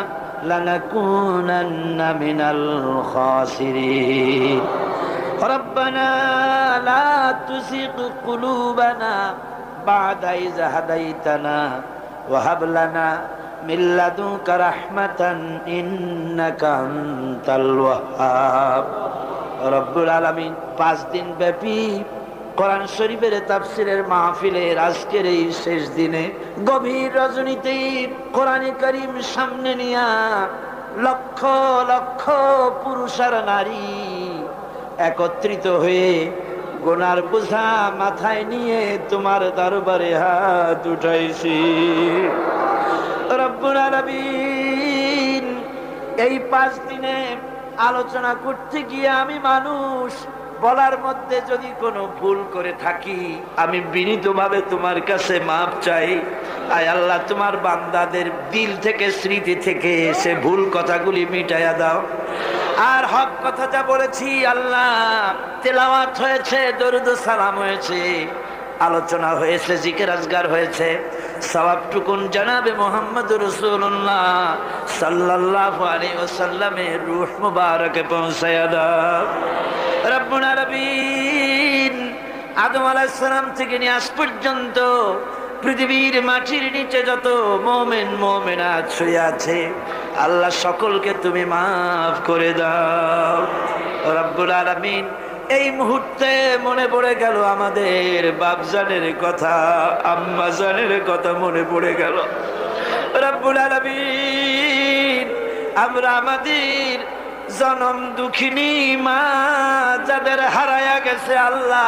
لنكونن من الخاسرين ربنا لا تزغ قلوبنا بعد إذ هديتنا وهب لنا من لدنك رحمة إنك أنت الوهاب। রব্বুল আলামিন পাঁচ দিন ব্যাপী কোরআন শরীফের তাফসীরের মাহফিলের আজকের এই শেষ দিনে গভীর রজনীতে কোরআনে কারীম সামনে নিয়া লক্ষ লক্ষ পুরুষ আর নারী একত্রিত হয়ে গুনার বোঝা মাথায় নিয়ে তোমার দরবারে হাত উঠাইছি। রব্বুল আলামিন এই পাঁচ দিনে আলোচনা করতে গিয়ে আমি মানুষ বলার মধ্যে যদি কোনো ভুল করে থাকি আমি বিনীতভাবে তোমার কাছে মাপ চাই। আয় আল্লাহ, তোমার বান্দাদের দিল থেকে স্মৃতি থেকে সে ভুল কথাগুলি মিটাইয়া দাও। আর হক কথা যা বলেছি আল্লাহ, তেলাওয়াত হয়েছে, দরুদ ও সালাম হয়েছে, আলোচনা হয়েছে, জিকির আজগার হয়েছে, সওয়াবটুকুন জানাবে মুহাম্মদুর রাসূলুল্লাহ সাল্লাল্লাহু আলাইহি ওয়াসাল্লামের রূহ মুবারকে পৌঁছায়া দাও। রব্বুল আলামিন আদম আলাইহিস সালাম থেকে নিয়ে আজ পর্যন্ত পৃথিবীর মাটির নিচে যত মুমিন মুমিনাত শুয়ে আছে আল্লাহ সকলকে তুমি মাফ করে দাও। রব্বুল আলামিন এই মুহূর্তে মনে পড়ে গেল আমাদের বাপজানের কথা, আম্মাজানের কথা মনে পড়ে গেল। রব্বুল আলামিন আমরা আমাদের জনম দুঃখিনী মা যাদের হারায়া গেছে আল্লাহ,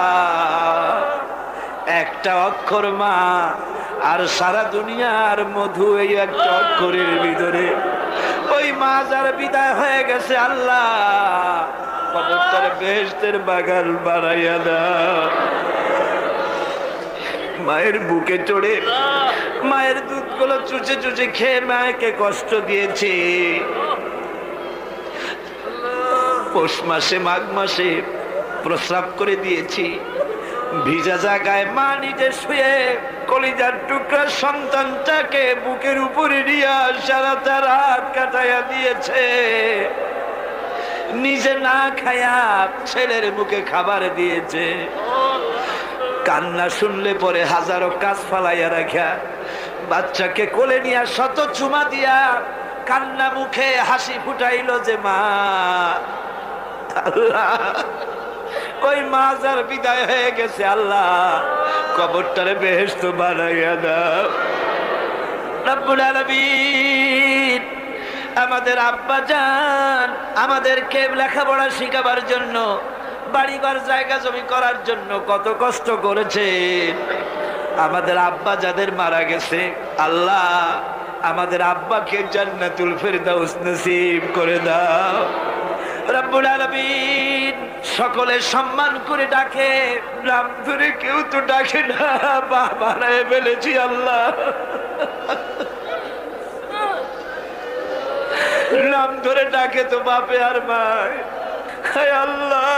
একটা অক্ষর মা আর সারা দুনিয়ার মধু এই একটা অক্ষরের ভিতরে, ওই মা যার বিদায় হয়ে গেছে আল্লাহ কবরটার বেহেশতের বাগান বানাইয়া দাও। মায়ের বুকে চড়ে মায়ের দুধগুলো চুচে চুচে খেয়ে মাকে কষ্ট দিয়েছে। পৌষ মাসে মাঘ মাসে প্রস্রাব করে দিয়েছি, ভিজা জায়গায় মা নিজে শুয়ে কলিজার টুকরা সন্তানটাকে বুকের উপরে নিয়ে সারাটা রাত কাটাইয়া দিয়েছে। নিজে না খায়া ছেলের মুখে খাবার দিয়েছে। কান্না শুনলে পরে হাজারো কাজ ফালাইয়া রাখা বাচ্চাকে কোলে নিয়ে শত চুমা দিয়া কান্না মুখে হাসি ফুটাইল যে মা, আল্লাহ ওই মা যার বিদায় হয়ে গেছে আল্লাহ কবরটারে বেহেশত বানাইয়া দাও। রব্বুল আলামিন আমাদের আব্বা জান আমাদেরকে লেখাপড়া শিখাবার জন্য, বাড়িঘর জায়গা জমি করার জন্য কত কষ্ট করেছে। আমাদের আব্বা যাদের মারা গেছে আল্লাহ আমাদের আব্বাকে জান্নাতুল ফেরদাউস নসিব করে দাও। রব্বুল আলামিন সকলে সম্মান করে ডাকে, নাম ধরে কেউ তো ডাকে না, বাবা বানায় ফেলেছি আল্লাহ। নাম ধরে ডাকে তো বাপে আর মায়। হায় আল্লাহ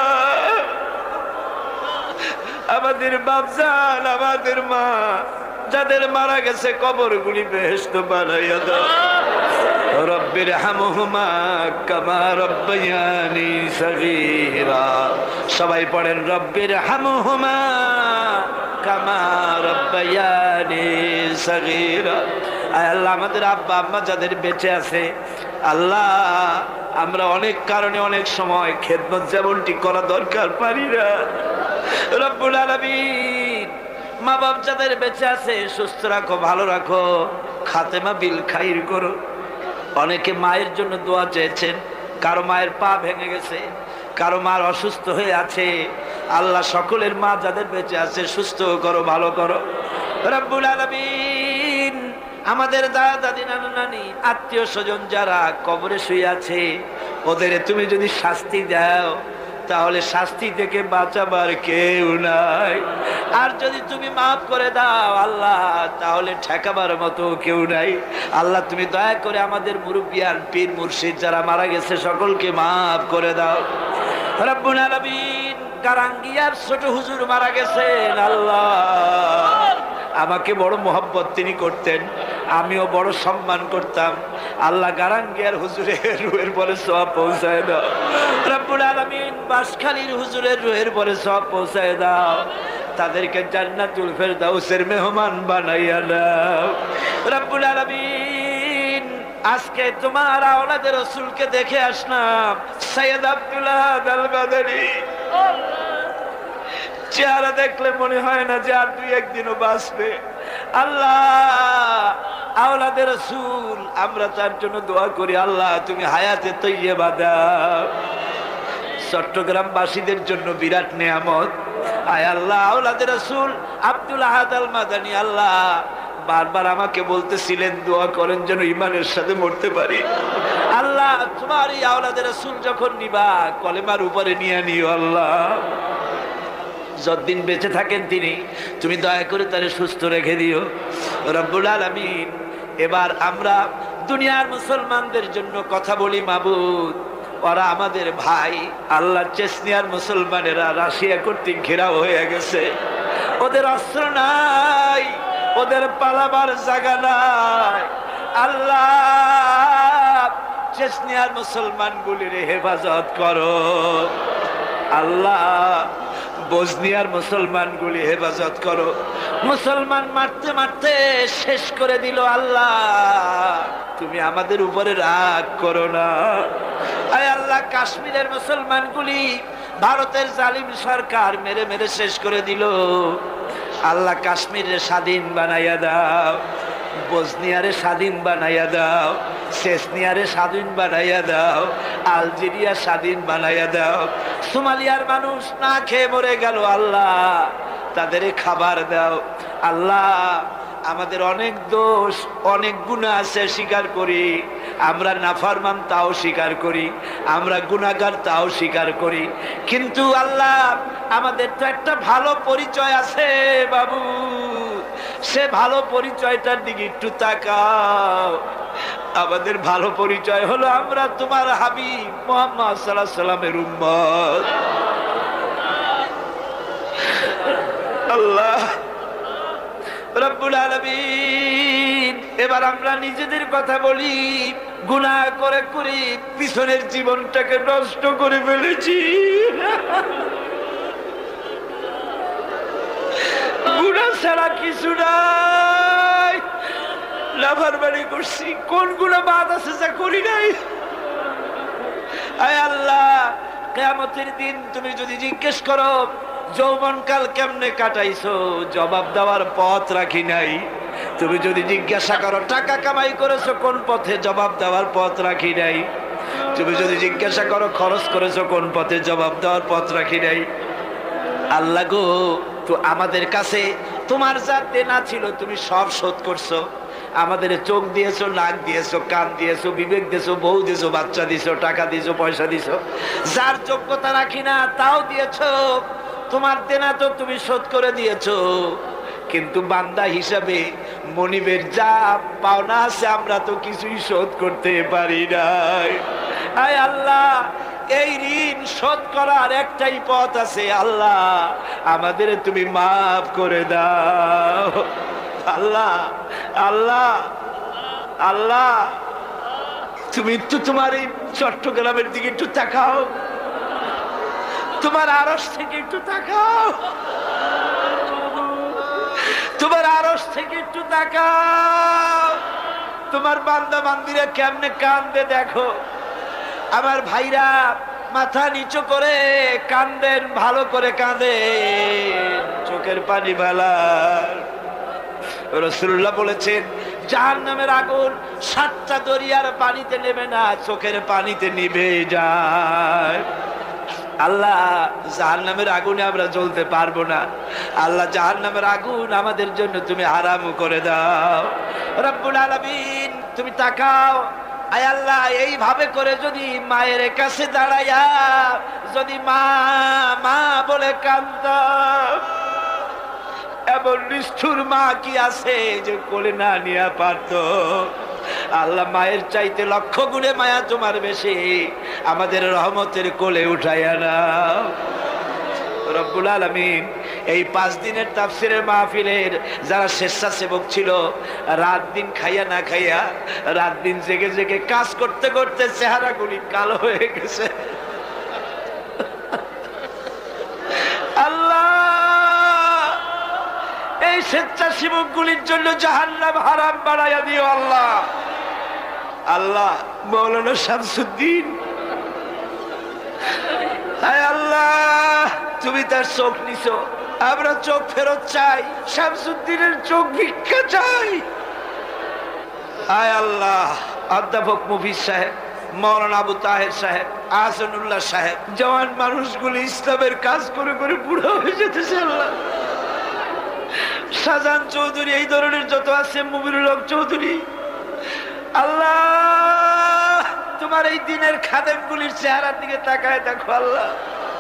আমাদের বাপজান আমাদের মা যাদের মারা গেছে কবরগুলি বেহেশত বানাইয়া দাও। রব্বির হামহুমা কামা রব্বায়ানি সগীরা। সবাই পড়েন রব্বির হামহুমা কামা রব্বায়ানি সগীরা। আয় আল্লাহ আমাদের আব্বা আম্মা যাদের বেঁচে আছে আল্লাহ আমরা অনেক কারণে অনেক সময় খেদমত যেমনটি করা দরকার পারি না। রব্বুল আলামিন মা বাপ যাদের বেঁচে আছে সুস্থ রাখো, ভালো রাখো, খাতেমা বিল খাইর করো। অনেকে মায়ের জন্য দোয়া চেয়েছেন, কারো মায়ের পা ভেঙে গেছে, কারো মার অসুস্থ হয়ে আছে, আল্লাহ সকলের মা যাদের বেঁচে আছে সুস্থ করো, ভালো করো রব্বুল আলামিন। আমাদের দাদা দাদি নানা নানি আত্মীয় স্বজন যারা কবরে শুয়ে আছে, ওদের তুমি যদি শাস্তি দাও তাহলে শাস্তি থেকে বাঁচাবার কেউ নাই, আর যদি তুমি মাফ করে দাও আল্লাহ তাহলে ঠেকাবার মতো কেউ নাই। আল্লাহ তুমি দয়া করে আমাদের মুরব্বিয়ান পীর মুর্শিদ যারা মারা গেছে সকলকে মাফ করে দাও রব্বুল আলামিন। কারাঙ্গিয়ার ছোট হুজুর মারা গেছেন, আল্লাহ আমাকে বড় মোহাব্বত তিনি করতেন, আমিও বড় সম্মান করতাম। আল্লাহ গারাঙ্গিয়ার হুজুরের রুহের পরে সওয়াব পৌঁছায় দাও রব্বুল আলামিন। বাঁশখালীর হুজুরের রুহের পরে সওয়াব পৌঁছায় দাও, তাদেরকে জান্নাতুল ফেরদাউসের মেহমান বানাইয়া দাও রব্বুল আলামিন। আজকে তোমার আওলাদের রাসূলকে দেখে আসলাম, সৈয়দ আব্দুল্লাহ আল বাদারী, চেহারা দেখলে মনে হয় না যে আর দুই একদিনও বাঁচবে। আল্লাহ আওলাদের রাসূল, আমরা তার জন্য দোয়া করি আল্লাহ তুমি হায়াতে তৈয়বা দাও। চট্টগ্রামবাসীদের জন্য বিরাট নেয়ামত, আয় আল্লাহ আওলাদের রাসূল আব্দুল আহাদ আল মাদানী, আল্লাহ বারবার আমাকে বলতেছিলেন দোয়া করেন যেন ইমানের সাথে মরতে পারি। আল্লাহ তোমার এই আওলাদের রাসূল যখন নিবা কলেমার উপরে নিয়ে নিও আল্লাহ। যতদিন বেঁচে থাকেন তিনি তুমি দয়া করে তারে সুস্থ রেখে দিও রব্বুল আলামিন। এবার আমরা দুনিয়ার মুসলমানদের জন্য কথা বলি মাবুদ, ওরা আমাদের ভাই। আল্লাহ চেচনিয়ার মুসলমানেরা রাশিয়া কর্তৃক ঘেরাও হয়ে গেছে, ওদের অস্ত্র নাই, ওদের পালাবার জায়গা নাই। আল্লাহ চেচনিয়ার মুসলমানগুলির হেফাজত করো আল্লাহ, বসনিয়ার মুসলমানগুলি হেফাজত করো। মুসলমান মারতে মারতে শেষ করে দিল আল্লাহ, তুমি আমাদের উপরে রাগ করো না। আয় আল্লাহ কাশ্মীরের মুসলমানগুলি ভারতের জালিম সরকার মেরে মেরে শেষ করে দিল, আল্লাহ কাশ্মীরের স্বাধীন বানাইয়া দাও, বসনিয়ারে স্বাধীন বানাইয়া দাও, চেচনিয়ারে স্বাধীন বানাইয়া দাও, আলজেরিয়া স্বাধীন বানাইয়া দাও। সোমালিয়ার মানুষ না খেয়ে মরে গেল, আল্লাহ তাদের খাবার দাও। আল্লাহ আমাদের অনেক দোষ অনেক গুনাহ আছে, স্বীকার করি। আমরা নাফরমান তাও স্বীকার করি, আমরা গুনাহগার তাও স্বীকার করি, কিন্তু আল্লাহ আমাদের তো একটা ভালো পরিচয় আছে বাবু, সে ভালো পরিচয়টার দিকে একটু তাকাও। আমাদের ভালো পরিচয় হলো আমরা তোমার হাবিব মুহাম্মদ সাল্লাল্লাহু আলাইহি সাল্লামের উম্মত। আল্লাহ রব্বুল আলামিন, এবার আমরা নিজেদের কথা বলি। গুনাহ করে করে পিছনের জীবনটাকে নষ্ট করে ফেলেছি, গুনাহ ছাড়া কিছু নাই। নাফরমানি করছি, কোন গুনাহ বাদ আছে যা করি নাই? আয় আল্লাহ কিয়ামতের দিন তুমি যদি জিজ্ঞেস করো যৌবনকাল কেমনে কাটাইছো, জবাব দেওয়ার পথ রাখি নাই। তুমি যদি জিজ্ঞাসা করো টাকা কামাই করেছো কোন পথে, জবাব দেওয়ার পথ রাখি নাই। তুমি যদি জিজ্ঞাসা করো খরচ করেছো কোন পথে, জবাব দেওয়ার পথ রাখি নাই। আল্লাহ গো, তো আমাদের কাছে তোমার যা দেনা ছিল তুমি সব শোধ করছো। আমাদের চোখ দিয়েছো, নাক দিয়েছো, কান দিয়েছো, বিবেক দিয়েছো, বউ দিয়েছো, বাচ্চা দিয়েছো, টাকা দিয়েছো, পয়সা দিয়েছো, যার যোগ্যতা রাখি না তাও দিয়েছো। তোমার দেনা তো তুমি শোধ করে দিয়েছো, কিন্তু বান্দা হিসাবে মনিবের যা পাওনা আছে আমরা তো কিছুই শোধ করতে পারি নাই। আয় আল্লাহ, এই ঋণ শোধ করার একটাই পথ আছে, আল্লাহ আমাদের তুমি মাফ করে দাও। আল্লাহ আল্লাহ আল্লাহ, তুমি একটু তোমার এই চট্টগ্রামের দিকে একটু তাকাও, তোমার আরশ থেকে একটু তাকাও, তোমার আরশ থেকে একটু তাকাও। তোমার বান্দা বান্দিরা কেমনে কান্দে দেখো। আমার ভাইরা মাথা নিচু করে কান্দেন, ভালো করে কাঁদেন, চোখের পানি ভালার। রাসূলুল্লাহ বলেছেন জাহান্নামের আগুন সাতটা দরিয়ার পানিতে নেবে না, চোখের পানিতে নিভে যায়। আল্লাহ জাহান্নামের আগুনে আমরা জ্বলতে পারবো না, আল্লাহ জাহান্নামের আগুন আমাদের জন্য তুমি হারাম করে দাও। রব্বুল আলামিন তুমি তাকাও, আয় আল্লাহ এইভাবে করে যদি মায়ের কাছে দাঁড়াইয়া যদি মা মা বলে কাঁদতাম, এমন নিষ্ঠুর মা কি আছে যে কোলে না নিয়ে পারত? আল্লাহ মায়ের চাইতে লক্ষ গুণে মায়া তোমার বেশি, আমাদের রহমতের কোলে উঠাইয়া নাও। রব্বুল আলামিন এই পাঁচ দিনের তাফসীরের মাহফিলের যারা স্বেচ্ছাসেবক ছিল, রাত দিন খাইয়া না খাইয়া, রাত দিন জেগে জেগে কাজ করতে করতে চেহারাগুলি কালো হয়ে গেছে। আল্লাহ এই স্বেচ্ছাসেবক গুলির জন্য জাহান্নাম হারাম বানাইয়া দিও আল্লাহ। আল্লাহ মৌলানা শামসুদ্দিন, হায় আল্লাহ তুমি তার চোখ নিছো, আমরা চোখ ফেরত চাই, শামসুদ্দিনের চোখ ভিক্ষা চাই। হায় আল্লাহ অধ্যাপক মুফিজ সাহেব, মৌলানা আবু তাহের সাহেব, আহসানুল্লাহ সাহেব, জওয়ান মানুষগুলি ইসলামের কাজ করে করে বুড়ো হয়ে যেতেছে আল্লাহ। শাহজাহান চৌধুরী, এই ধরনের যত আছে, মুমিনুল হক চৌধুরী, আল্লাহ তোমার এই দিনের খাদেমগুলির চেহারার দিকে তাকায় দেখো আল্লাহ।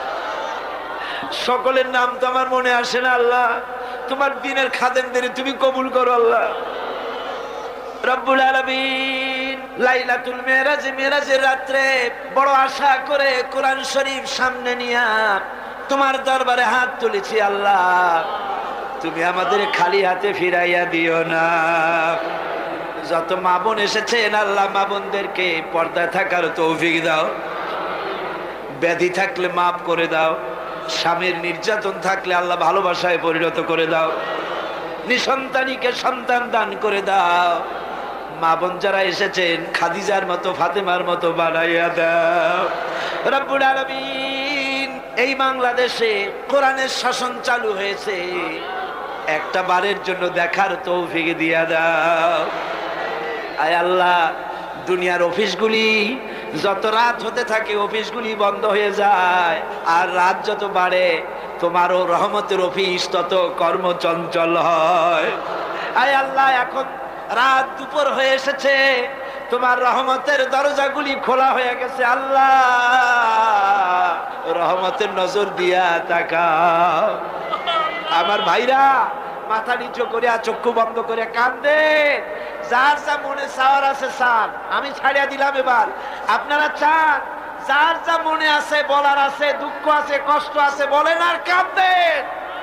সকলের নাম তো আমার মনে আসে না আল্লাহ, তোমার দিনের খাদেমদের তুমি কবুল করো আল্লাহ। রব্বুল আলামিন লাইলাতুল মেরাজ, মেরাজের রাত্রে বড় আশা করে কোরআন শরীফ সামনে নিয়া তোমার দরবারে হাত তুলেছি আল্লাহ, তুমি আমাদের খালি হাতে ফিরাইয়া দিও না। যত মা বোন এসেছেন আল্লাহ, মা বোনদেরকে পর্দায় থাকার তৌফিক দাও, ব্যাধি থাকলে মাফ করে দাও, স্বামীর নির্যাতন থাকলে আল্লাহ ভালোবাসায় পরিণত করে দাও, নিঃসন্তানীকে সন্তান দান করে দাও। মা বোন যারা এসেছেন খাদিজার মতো, ফাতেমার মতো বানাইয়া দাও। রব্বুল আলামিন এই বাংলাদেশে কোরআনের শাসন চালু হয়েছে, একটা বারের জন্য দেখার তৌফিক দিয়া দাও। আয় আল্লাহ দুনিয়ার অফিসগুলি যত রাত হতে থাকে অফিসগুলি বন্ধ হয়ে যায়, আর রাত যত বাড়ে তোমারও রহমতের অফিস তত কর্মচঞ্চল হয়। আয় আল্লাহ এখন রাত দুপুর হয়ে এসেছে, তোমার রহমতের দরজাগুলি খোলা হয়ে গেছে আল্লাহ, রহমতের নজর দিয়া তাকাও। আমার ভাইরা মাথা নিচু করিয়া চক্ষু বন্ধ করে কান্দে, যার যা মনে চাওয়ার আছে চান, আমি ছাড়িয়া দিলাম। এবার আপনারা চান, যার যা মনে আছে বলার আছে, দুঃখ আছে, কষ্ট আছে, বলেন আর কাঁদেন।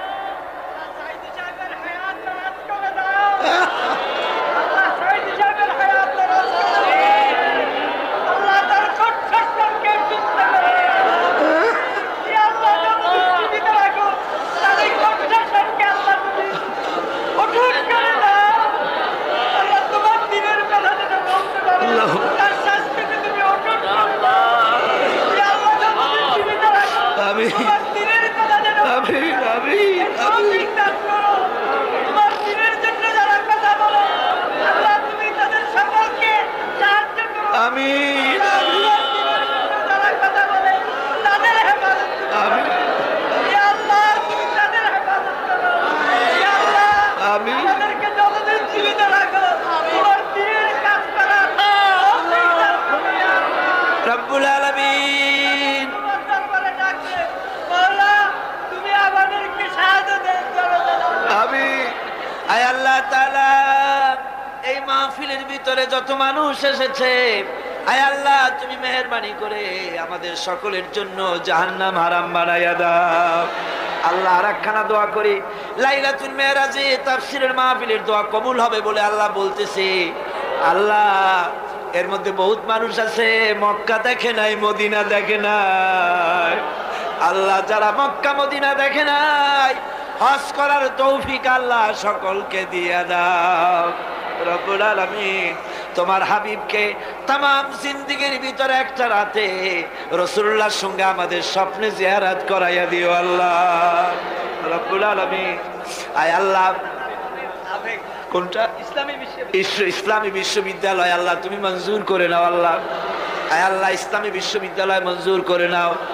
যত মানুষ এসেছে আয় আল্লাহ তুমি মেহেরবানি করে আমাদের সকলের জন্য জাহান্নাম হারাম বানাইয়া দাও আল্লাহ। আর একখানা দোয়া করি, লাইলাতুল মেরাজে তাফসীরের মাহফিলের দোয়া কবুল হবে বলে আল্লাহ বলতেছে। আল্লাহ এর মধ্যে বহুত মানুষ আছে মক্কা দেখে নাই, মদিনা দেখে নাই। আল্লাহ যারা মক্কা মদিনা দেখে নাই, হজ করার তৌফিক আল্লাহ সকলকে দিয়ে দাও। রব্বুল আলামিন তোমার হাবিবকে তামাম জিন্দেগীর ভিতরে একটা রাতে রাসূলুল্লাহর সঙ্গে আমাদের স্বপ্নে জিয়ারত করাইয়া দিও আল্লাহ। রব্বুল আলামিন আয় আল্লাহ কোনটা ইসলামী বিশ্ববিদ্যালয়, ইসলামী বিশ্ববিদ্যালয় আল্লাহ তুমি মঞ্জুর করে নাও আল্লাহ। আয় আল্লাহ ইসলামী বিশ্ববিদ্যালয় মঞ্জুর করে নাও।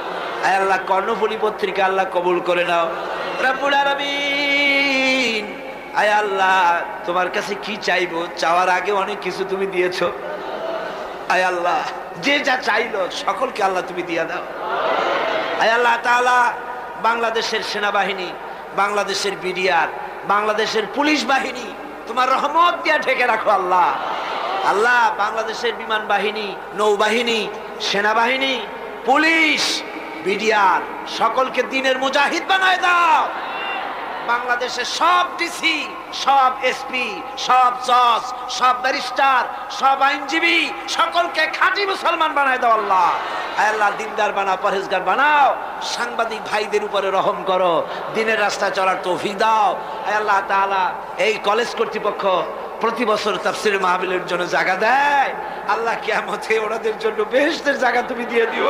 আয় আল্লাহ কর্ণফুলী পত্রিকা আল্লাহ কবুল করে নাও রব্বুল আলামিন। আয় আল্লাহ তোমার কাছে কি চাইবো, চাওয়ার আগে অনেক কিছু তুমি দিয়েছো। আয় আল্লাহ যে যা চাইলো সকলকে আল্লাহ তুমি দিয়ে দাও। আয় আল্লাহ তাআলা বাংলাদেশের সেনাবাহিনী, বাংলাদেশের বিডিআর, বাংলাদেশের পুলিশ বাহিনী তোমার রহমত দিয়া ঢেকে রাখো আল্লাহ। আল্লাহ বাংলাদেশের বিমান বাহিনী, নৌবাহিনী, সেনাবাহিনী, পুলিশ, বিডিআর সকলকে দিনের মুজাহিদ বানায় দাও। বাংলাদেশের সব ডিসি, সব এসপি, সব জজ, সব ব্যারিস্টার, সব আইনজীবী সকলকে খাঁটি মুসলমান বানায় দাও আল্লাহ। আল্লাহ দিনদার বানাও, পরহেজগার বানাও। সাংবাদিক ভাইদের উপরে রহম করো, দিনের রাস্তায় চলার তৌফিক দাও। আল্লাহ তাআলা এই কলেজ কর্তৃপক্ষ প্রতি বছর তাফসীর মাহফিলের জন্য জায়গা দেয়, আল্লাহ কিয়ামতে ওনাদের জন্য বেহেশতের জায়গা তুমি দিয়ে দিও।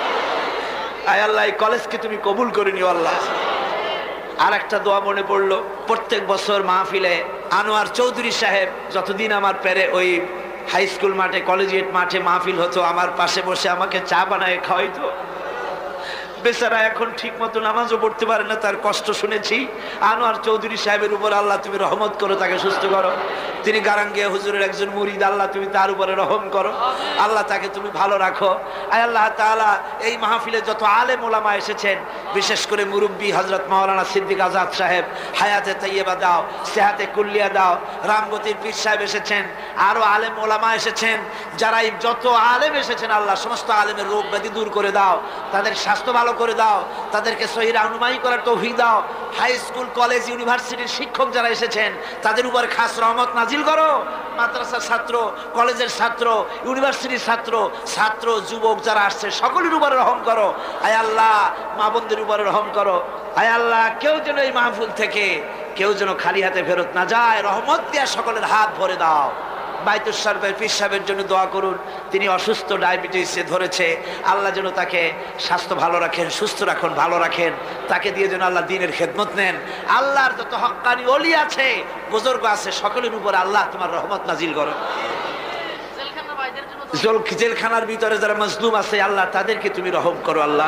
আয় আল্লাহ এই কলেজকে তুমি কবুল করে নিও আল্লাহ। আর একটা দোয়া মনে পড়লো, প্রত্যেক বছর মাহফিলে আনোয়ার চৌধুরী সাহেব যতদিন আমার পেরে ওই হাই স্কুল মাঠে, কলেজিয়েট মাঠে মাহফিল হতো, আমার পাশে বসে আমাকে চা বানায় খাওয়াইতো। বেচারা এখন ঠিক মতো নামাজও পড়তে পারে না, তার কষ্ট শুনেছি। আনোয়ার চৌধুরী সাহেবের উপর আল্লাহ তুমি রহমত করো, তাকে সুস্থ করো। তিনি গারাঙ্গিয়া হুজুরের একজন মুরিদ, আল্লাহ তুমি তার উপরে রহম করো, আল্লাহ তাকে তুমি ভালো রাখো। আয় আল্লাহ তাআলা এই মাহফিলে যত আলেম ওলামা এসেছেন, বিশেষ করে মুরব্বী হযরত মাওলানা সিদ্দিক আজাদ সাহেব, হায়াতে তাইয়্যিবা দাও, সেহাতে কুল্লিয়া দাও। রামগতির পীর সাহেব এসেছেন, আরো আলেম ওলামা এসেছেন। যারা এই যত আলেম এসেছেন আল্লাহ সমস্ত আলেমের রোগ ব্যাধি দূর করে দাও, তাদের স্বাস্থ্য ভালো করে দাও, তাদেরকে সহি রাহনুমাই করার তৌফিক দাও। হাই স্কুল, কলেজ, ইউনিভার্সিটির শিক্ষক যারা এসেছেন তাদের উপর খাস রহমত নাজিল করো। মাদ্রাসার ছাত্র, কলেজের ছাত্র, ইউনিভার্সিটির ছাত্র, ছাত্র যুবক যারা আসছে সকলের উপরে রহম করো। আয় আল্লাহ মা বোনদের উপরে রহম করো। আয় আল্লাহ কেউ যেন এই মাহফিল থেকে কেউ যেন খালি হাতে ফেরত না যায়, রহমত দিয়া সকলের হাত ভরে দাও। বাইতুল শরীফের পীর সাহেবের জন্য দোয়া করুন, তিনি অসুস্থ, ডায়াবেটিসে ধরেছে, আল্লাহ যেন তাকে স্বাস্থ্য ভালো রাখেন, সুস্থ রাখুন, ভালো রাখেন। তাকে দিয়ে যেন আল্লাহ দ্বীনের খেদমত নেন। আল্লাহর যত হক্কানি ওলি আছে, বুজুর্গ আছে, সকলের উপর আল্লাহ তোমার রহমত নাজিল করো। জেলখানার ভিতরে যারা মজলুম আছে আল্লাহ তাদেরকে তুমি রহম করো আল্লাহ।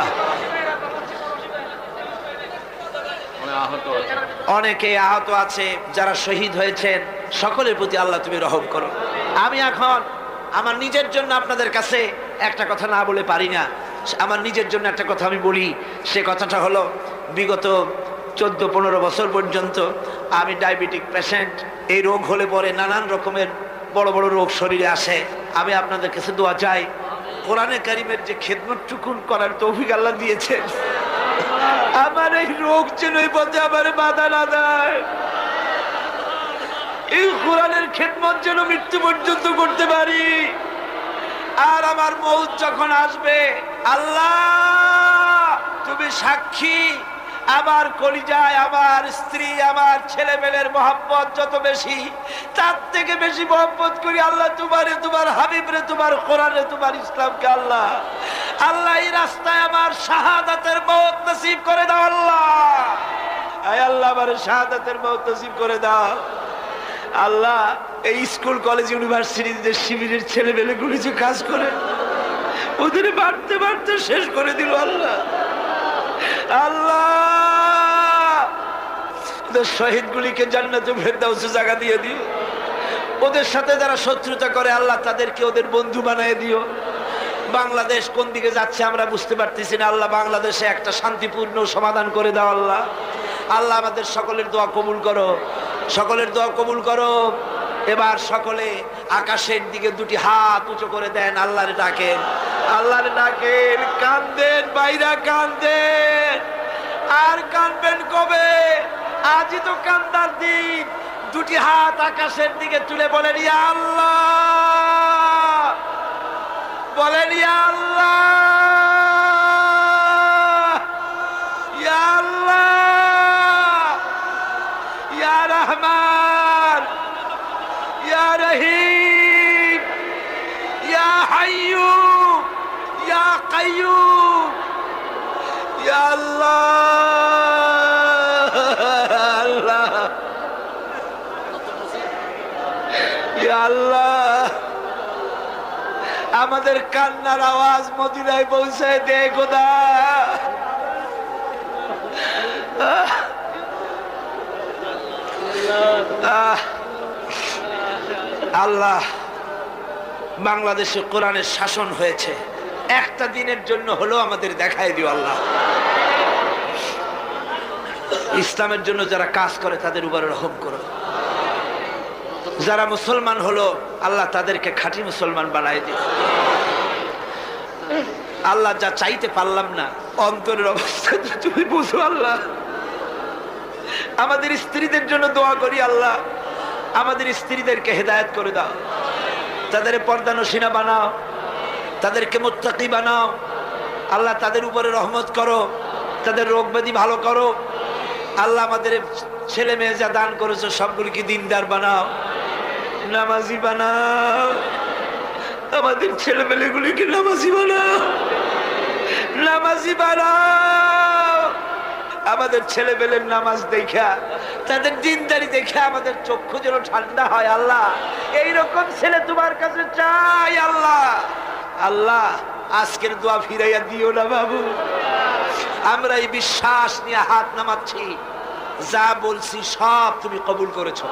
অনেকে আহত আছে, যারা শহীদ হয়েছেন সকলের প্রতি আল্লাহ তুমি রহম করো। আমি এখন আমার নিজের জন্য আপনাদের কাছে একটা কথা না বলে পারি না। আমার নিজের জন্য একটা কথা আমি বলি, সে কথাটা হলো বিগত চোদ্দ পনেরো বছর পর্যন্ত আমি ডায়াবেটিক পেশেন্ট। এই রোগ হলে পরে নানান রকমের বড় বড় রোগ শরীরে আসে। আমি আপনাদের কাছে দোয়া চাই, কোরআনে কারিমের যে খেদমতটুকুন করার তৌফিক আল্লাহ দিয়েছেন, আমার এই রোগ যেন এই পথে আমার বাধা না দেয়। এই কোরআনের খেদমত যেন মৃত্যু পর্যন্ত করতে পারি। আর আমার মৌত যখন আসবে আল্লাহ তুমি সাক্ষী, আমার কলিজায় আমার স্ত্রী, আমার ছেলেমেয়ের মহব্বত যত বেশি, তার থেকে বেশি মহব্বত করি আল্লাহ তোমারে, তোমার হাবিবরে, তোমার কোরআনে, তোমার ইসলামকে। আল্লাহ আল্লাহ এই রাস্তায় আমার শাহাদাতের মওত নসিব করে দাও আল্লাহ। আয় আল্লাহ আমার শাহাদাতের মওত নসিব করে দাও আল্লাহ। এই স্কুল, কলেজ, ইউনিভার্সিটিতে শিবিরের ছেলেমেয়েগুলি যে কাজ করে ওদের বাড়তে বাড়তে শেষ করে দিল আল্লাহ। আল্লাহ ওদের শহীদগুলিকে জান্নাতে ফেরদাউসে জায়গা দিয়ে দিও। ওদের সাথে যারা শত্রুতা করে আল্লাহ তাদেরকে ওদের বন্ধু বানিয়ে দিও। বাংলাদেশ কোন দিকে যাচ্ছে আমরা বুঝতে পারতেছি না আল্লাহ, বাংলাদেশে একটা শান্তিপূর্ণ সমাধান করে দাও আল্লাহ। আল্লাহ আমাদের সকলের দোয়া কবুল করো, সকলের দোয়া কবুল করো। এবার সকলে আকাশের দিকে দুটি হাত উঁচু করে দেন, আল্লাহরে ডাকেন, আল্লাহরে ডাকেন, কাঁদেন বাইরা, কাঁদেন। আর কাঁদবেন কবে? আজই তো কান্দার দিন। দুটি হাত আকাশের দিকে তুলে বলেন ইয়া আল্লাহ, বলেন ইয়া আল্লাহ, ইয়া আল্লাহ, ইয়া রহমান, ইয়া রহিম, ইয়া হাইয়্যু, ইয়া কাইয়্যুম, ইয়া আল্লাহ, আল্লাহ, ইয়া আল্লাহ। আমাদের কান্নার আওয়াজ মদিনায় পৌঁছায় দে খোদা। আল্লাহ, বাংলাদেশে কোরআনের শাসন হয়েছে, একটা দিনের জন্য হলো আমাদের দেখাই দিও আল্লাহ। ইসলামের জন্য যারা কাজ করে তাদের উপরে রহম করো। যারা মুসলমান হলো আল্লাহ তাদেরকে খাঁটি মুসলমান বানাই দিও। আল্লাহ, যা চাইতে পারলাম না অন্তরের অবস্থা তুমি বুঝো আল্লাহ। আমাদের স্ত্রীদের জন্য দোয়া করি আল্লাহ, আমাদের স্ত্রীদেরকে হেদায়েত করে দাও, তাদের পর্দানশীনা বানাও, তাদেরকে মুত্তাকি বানাও আল্লাহ, তাদের উপরে রহমত করো, তাদের রোগ ব্যাধি ভালো করো আল্লাহ। আমাদের ছেলে মেয়ে যা দান করেছো সবগুলিকে দিনদার বানাও, নামাজি বানাও, আমাদের ছেলে মেয়েগুলিকে নামাজি বানাও, নামাজি বানাও। আমাদের ছেলে মেয়ের নামাজ দেখা, তাদের দিনদারি দেখে আমাদের চক্ষু যেন ঠান্ডা হয় আল্লাহ। এইরকম ছেলে তোমার কাছে চাই আল্লাহ। আল্লাহ, আজকের দোয়া ফিরাইয়া দিও না বাবু। আমরা এই বিশ্বাস নিয়ে হাত নামাচ্ছি, যা বলছি সব তুমি কবুল করেছো।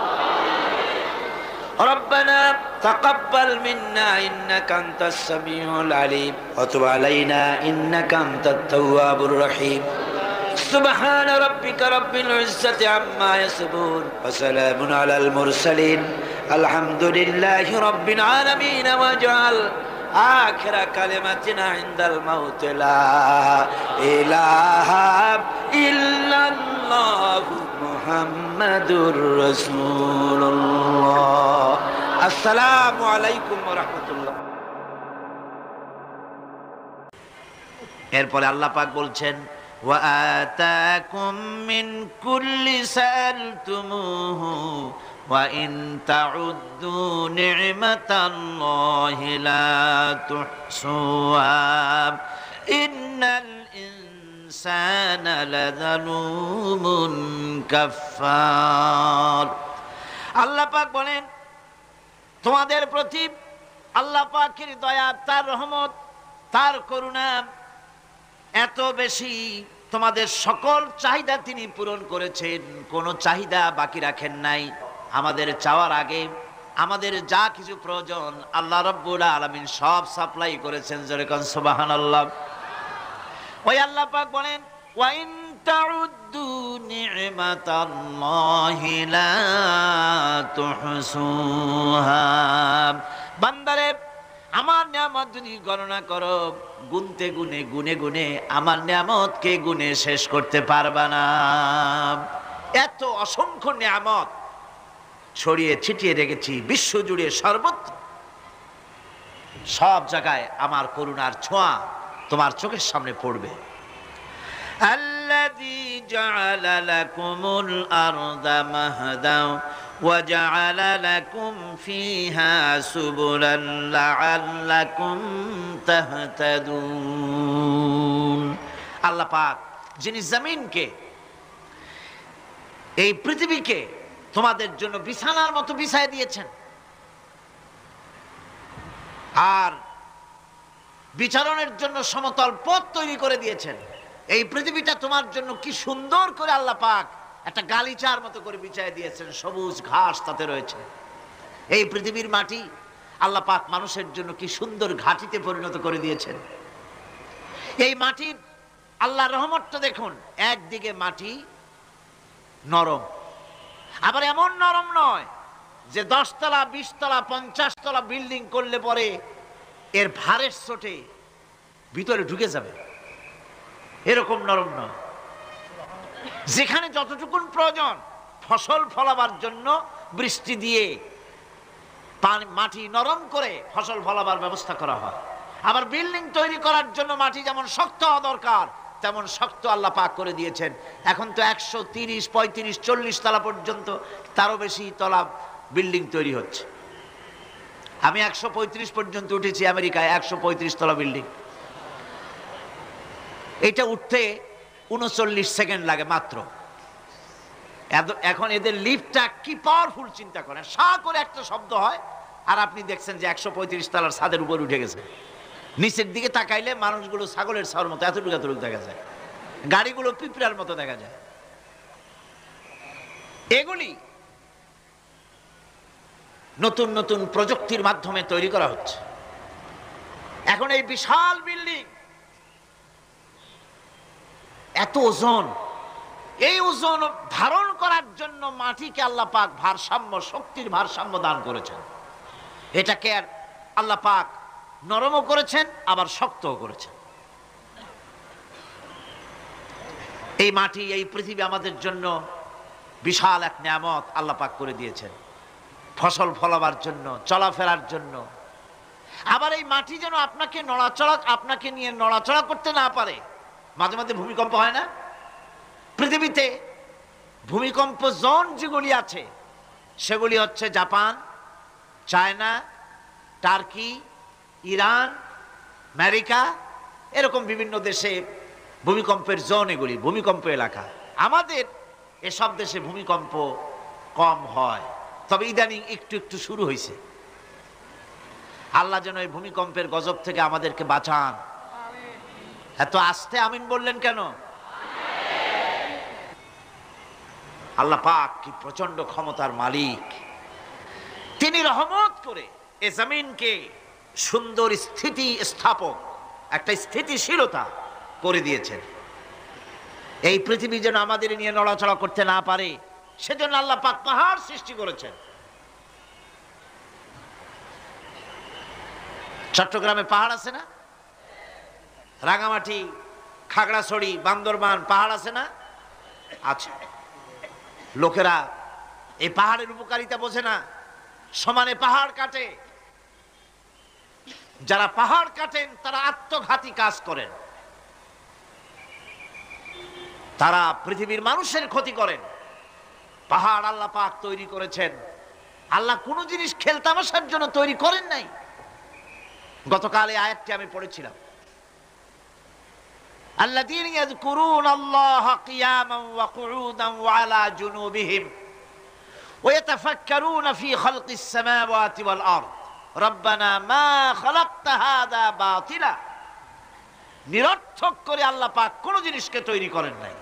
ربنا تقبل منا إنك أنت السميع العليم وتب علينا إنك أنت التواب الرحيم سبحان ربك رب العزة عما يصفون وسلام على المرسلين الحمد لله رب العالمين واجعل آخر كلمتنا عند الموت لا إله إلا الله محمد رسول الله السلام عليكم ورحمة الله। এরপরে আল্লাহ পাক বলছেন وآتاكم من كل سألتموه وإن تعدوا نعمة الله لا تحصوها إن الإنسان لظلوم كفار। আল্লাহ পাক বলেন, তোমাদের প্রতি আল্লাহ পাকের দয়া, তার রহমত, তার করুণা এত বেশি, তোমাদের সকল চাহিদা তিনি পূরণ করেছেন, কোনো চাহিদা বাকি রাখেন নাই। আমাদের চাওয়ার আগে আমাদের যা কিছু প্রয়োজন আল্লাহ রাব্বুল আলামিন সব সাপ্লাই করেছেন। যেরকম সুবহানাল্লাহ। ওই আল্লাহ পাক বলেন ওয়া ইন তাউদ্দু নি'মাতাল্লাহি লা তুহসুহা। বান্দারে, আমার নিয়ামত যদি গণনা করো, গুনতে গুনে গুনে গুনে আমার নিয়ামতকে গুনে শেষ করতে পারবা না। এত অসংখ্য নিয়ামত ছড়িয়ে ছিটিয়ে রেখেছি বিশ্ব জুড়ে, সর্বত্র সব জায়গায় আমার করুণার ছোঁয়া তোমার চোখের সামনে পড়বে। আল্লাযী জাআলা লাকুমুল আরদা মাহদাও ওয়া জাআলা লাকুম ফীহা সুবুলান লাআল্লাকুম তাহতাদুন। আল্লাহ পাক যিনি জমিনকে, এই পৃথিবীকে তোমাদের জন্য বিছানার মতো বিছায় দিয়েছেন, আর বিচরণের জন্য সমতল পথ তৈরি করে দিয়েছেন। এই পৃথিবীটা তোমার জন্য কি সুন্দর করে আল্লাহ পাক একটা গালিচার মতো করে বিছায় দিয়েছেন, সবুজ ঘাস তাতে রয়েছে। এই পৃথিবীর মাটি আল্লাহ পাক মানুষের জন্য কি সুন্দর ঘাটিতে পরিণত করে দিয়েছেন। এই মাটির আল্লাহর রহমতটা দেখুন, একদিকে মাটি নরম, আবার এমন নরম নয় যে দশতলা বিশতলা পঞ্চাশ তলা বিল্ডিং করলে পরে এর ভারের চোটে ভিতরে ঢুকে যাবে, এরকম নরম নয়। যেখানে যতটুকুন প্রয়োজন ফসল ফলাবার জন্য বৃষ্টি দিয়ে মাটি নরম করে ফসল ফলাবার ব্যবস্থা করা হয়। আবার বিল্ডিং তৈরি করার জন্য মাটি যেমন শক্ত হওয়া দরকার তেমন শক্ত আল্লাহ পাক করে দিয়েছেন। এখন তো একশো তিরিশ পঁয়ত্রিশ চল্লিশ তলা পর্যন্ত, তারও বেশি তলা বিল্ডিং তৈরি হচ্ছে। আমি একশো পঁয়ত্রিশ পর্যন্ত উঠেছি আমেরিকায়, একশো পঁয়ত্রিশ তলা বিল্ডিং। এটা উঠতে উনচল্লিশ সেকেন্ড লাগে মাত্র। এখন এদের লিফটটা কি পাওয়ারফুল চিন্তা করেন, সা করে একটা শব্দ হয়, আর আপনি দেখছেন যে একশো পঁয়ত্রিশ তলার ছাদের উপর উঠে গেছে। নিচের দিকে তাকাইলে মানুষগুলো ছাগলের ছাওয়ার মতো এতটুকু এতটুকু দেখা যায়, গাড়িগুলো পিঁপড়ার মতো দেখা যায়। এগুলি নতুন নতুন প্রযুক্তির মাধ্যমে তৈরি করা হচ্ছে। এখন এই বিশাল বিল্ডিং, এত ওজন, এই ওজন ধারণ করার জন্য মাটিকে আল্লাহ পাক ভারসাম্য, শক্তির ভারসাম্য দান করেছেন। এটাকে আর আল্লাহ পাক নরমও করেছেন আবার শক্তও করেছেন। এই মাটি, এই পৃথিবী আমাদের জন্য বিশাল এক নিয়ামত আল্লাহ পাক করে দিয়েছেন, ফসল ফলাবার জন্য, চলাফেরার জন্য। আবার এই মাটি যেন আপনাকে নড়াচড়া, আপনাকে নিয়ে নড়াচড়া করতে না পারে। মাঝে মাঝে ভূমিকম্প হয় না? পৃথিবীতে ভূমিকম্প জোন যেগুলি আছে সেগুলি হচ্ছে Japan, China, Turkey, Iran, America, এরকম বিভিন্ন দেশে ভূমিকম্পের জোন, এগুলি ভূমিকম্প এলাকা। আমাদের এসব দেশে ভূমিকম্প কম হয়, তবে ইদানিং একটু একটু শুরু হয়েছে। আল্লাহ যেন এই ভূমিকম্পের গজব থেকে আমাদেরকে বাঁচান। এত আস্তে আমিন বললেন কেন? আল্লাহ পাক কি প্রচন্ড ক্ষমতার মালিক। তিনি রহমত করে এ জমিনকে সুন্দর স্থিতি স্থাপক, একটা স্থিতিশীলতা করে দিয়েছেন। এই পৃথিবী যেন আমাদের নিয়ে নড়াচড়া করতে না পারে, সেজন্য আল্লাহ পাক পাহাড় সৃষ্টি করেছেন। চট্টগ্রামে পাহাড় আছে না? রাঙামাটি, খাগড়াছড়ি, বান্দরবান পাহাড় আছে না? আছে। লোকেরা এই পাহাড়ের উপকারিতা বোঝে না, সমানে পাহাড় কাটে। যারা পাহাড় কাটেন তারা আত্মঘাতী কাজ করেন, তারা পৃথিবীর মানুষের ক্ষতি করেন। পাহাড় আল্লাহ পাক তৈরি করেছেন। আল্লাহ কোন জিনিস খেলতামাশার জন্য তৈরি করেন নাই। গতকাল এই আয়াতটি আমি পড়েছিলাম, আল্লাযীনা ইয়াযকুরুনা আল্লাহা কিয়ামান ওয়া কুউদান ওয়া আলা জুনুবিহিম ওয়া ইয়াতাফাক্কারুনা ফি খালকিস সামাওয়াতি ওয়াল আরদ রব্বানা মা খালাকতা হাযা বাতিলা। নিরর্থক করে আল্লাহ পাক কোন জিনিসকে তৈরি করেন নাই।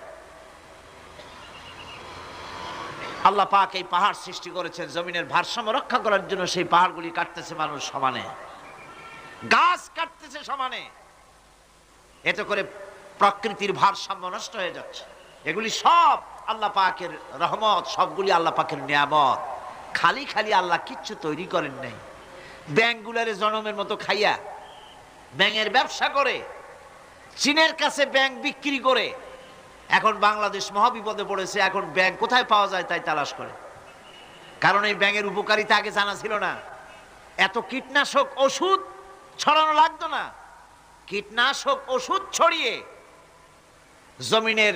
আল্লাহ পাক এই পাহাড় সৃষ্টি করেছেন জমিনের ভারসাম্য রক্ষা করার জন্য। সেই পাহাড়গুলি কাটতেছে মানুষ সমানে, গাছ কাটতেছে সমানে। এতে করে প্রকৃতির ভারসাম্য নষ্ট হয়ে যাচ্ছে। এগুলি সব আল্লাহ পাকের রহমত, সবগুলি আল্লাহ পাকের নিয়ামত। খালি খালি আল্লাহ কিচ্ছু তৈরি করেন নাই। ব্যাংকগুলারে জনমের মতো খাইয়া ব্যাঙের ব্যবসা করে, চীনের কাছে ব্যাংক বিক্রি করে এখন বাংলাদেশ মহাবিপদে পড়েছে। এখন ব্যাংক কোথায় পাওয়া যায় তাই তালাশ করে, কারণ এই ব্যাঙের উপকারিতা আগে জানা ছিল না। এত কীটনাশক ওষুধ ছড়ানো লাগতো না। কীটনাশক ওষুধ ছড়িয়ে জমিনের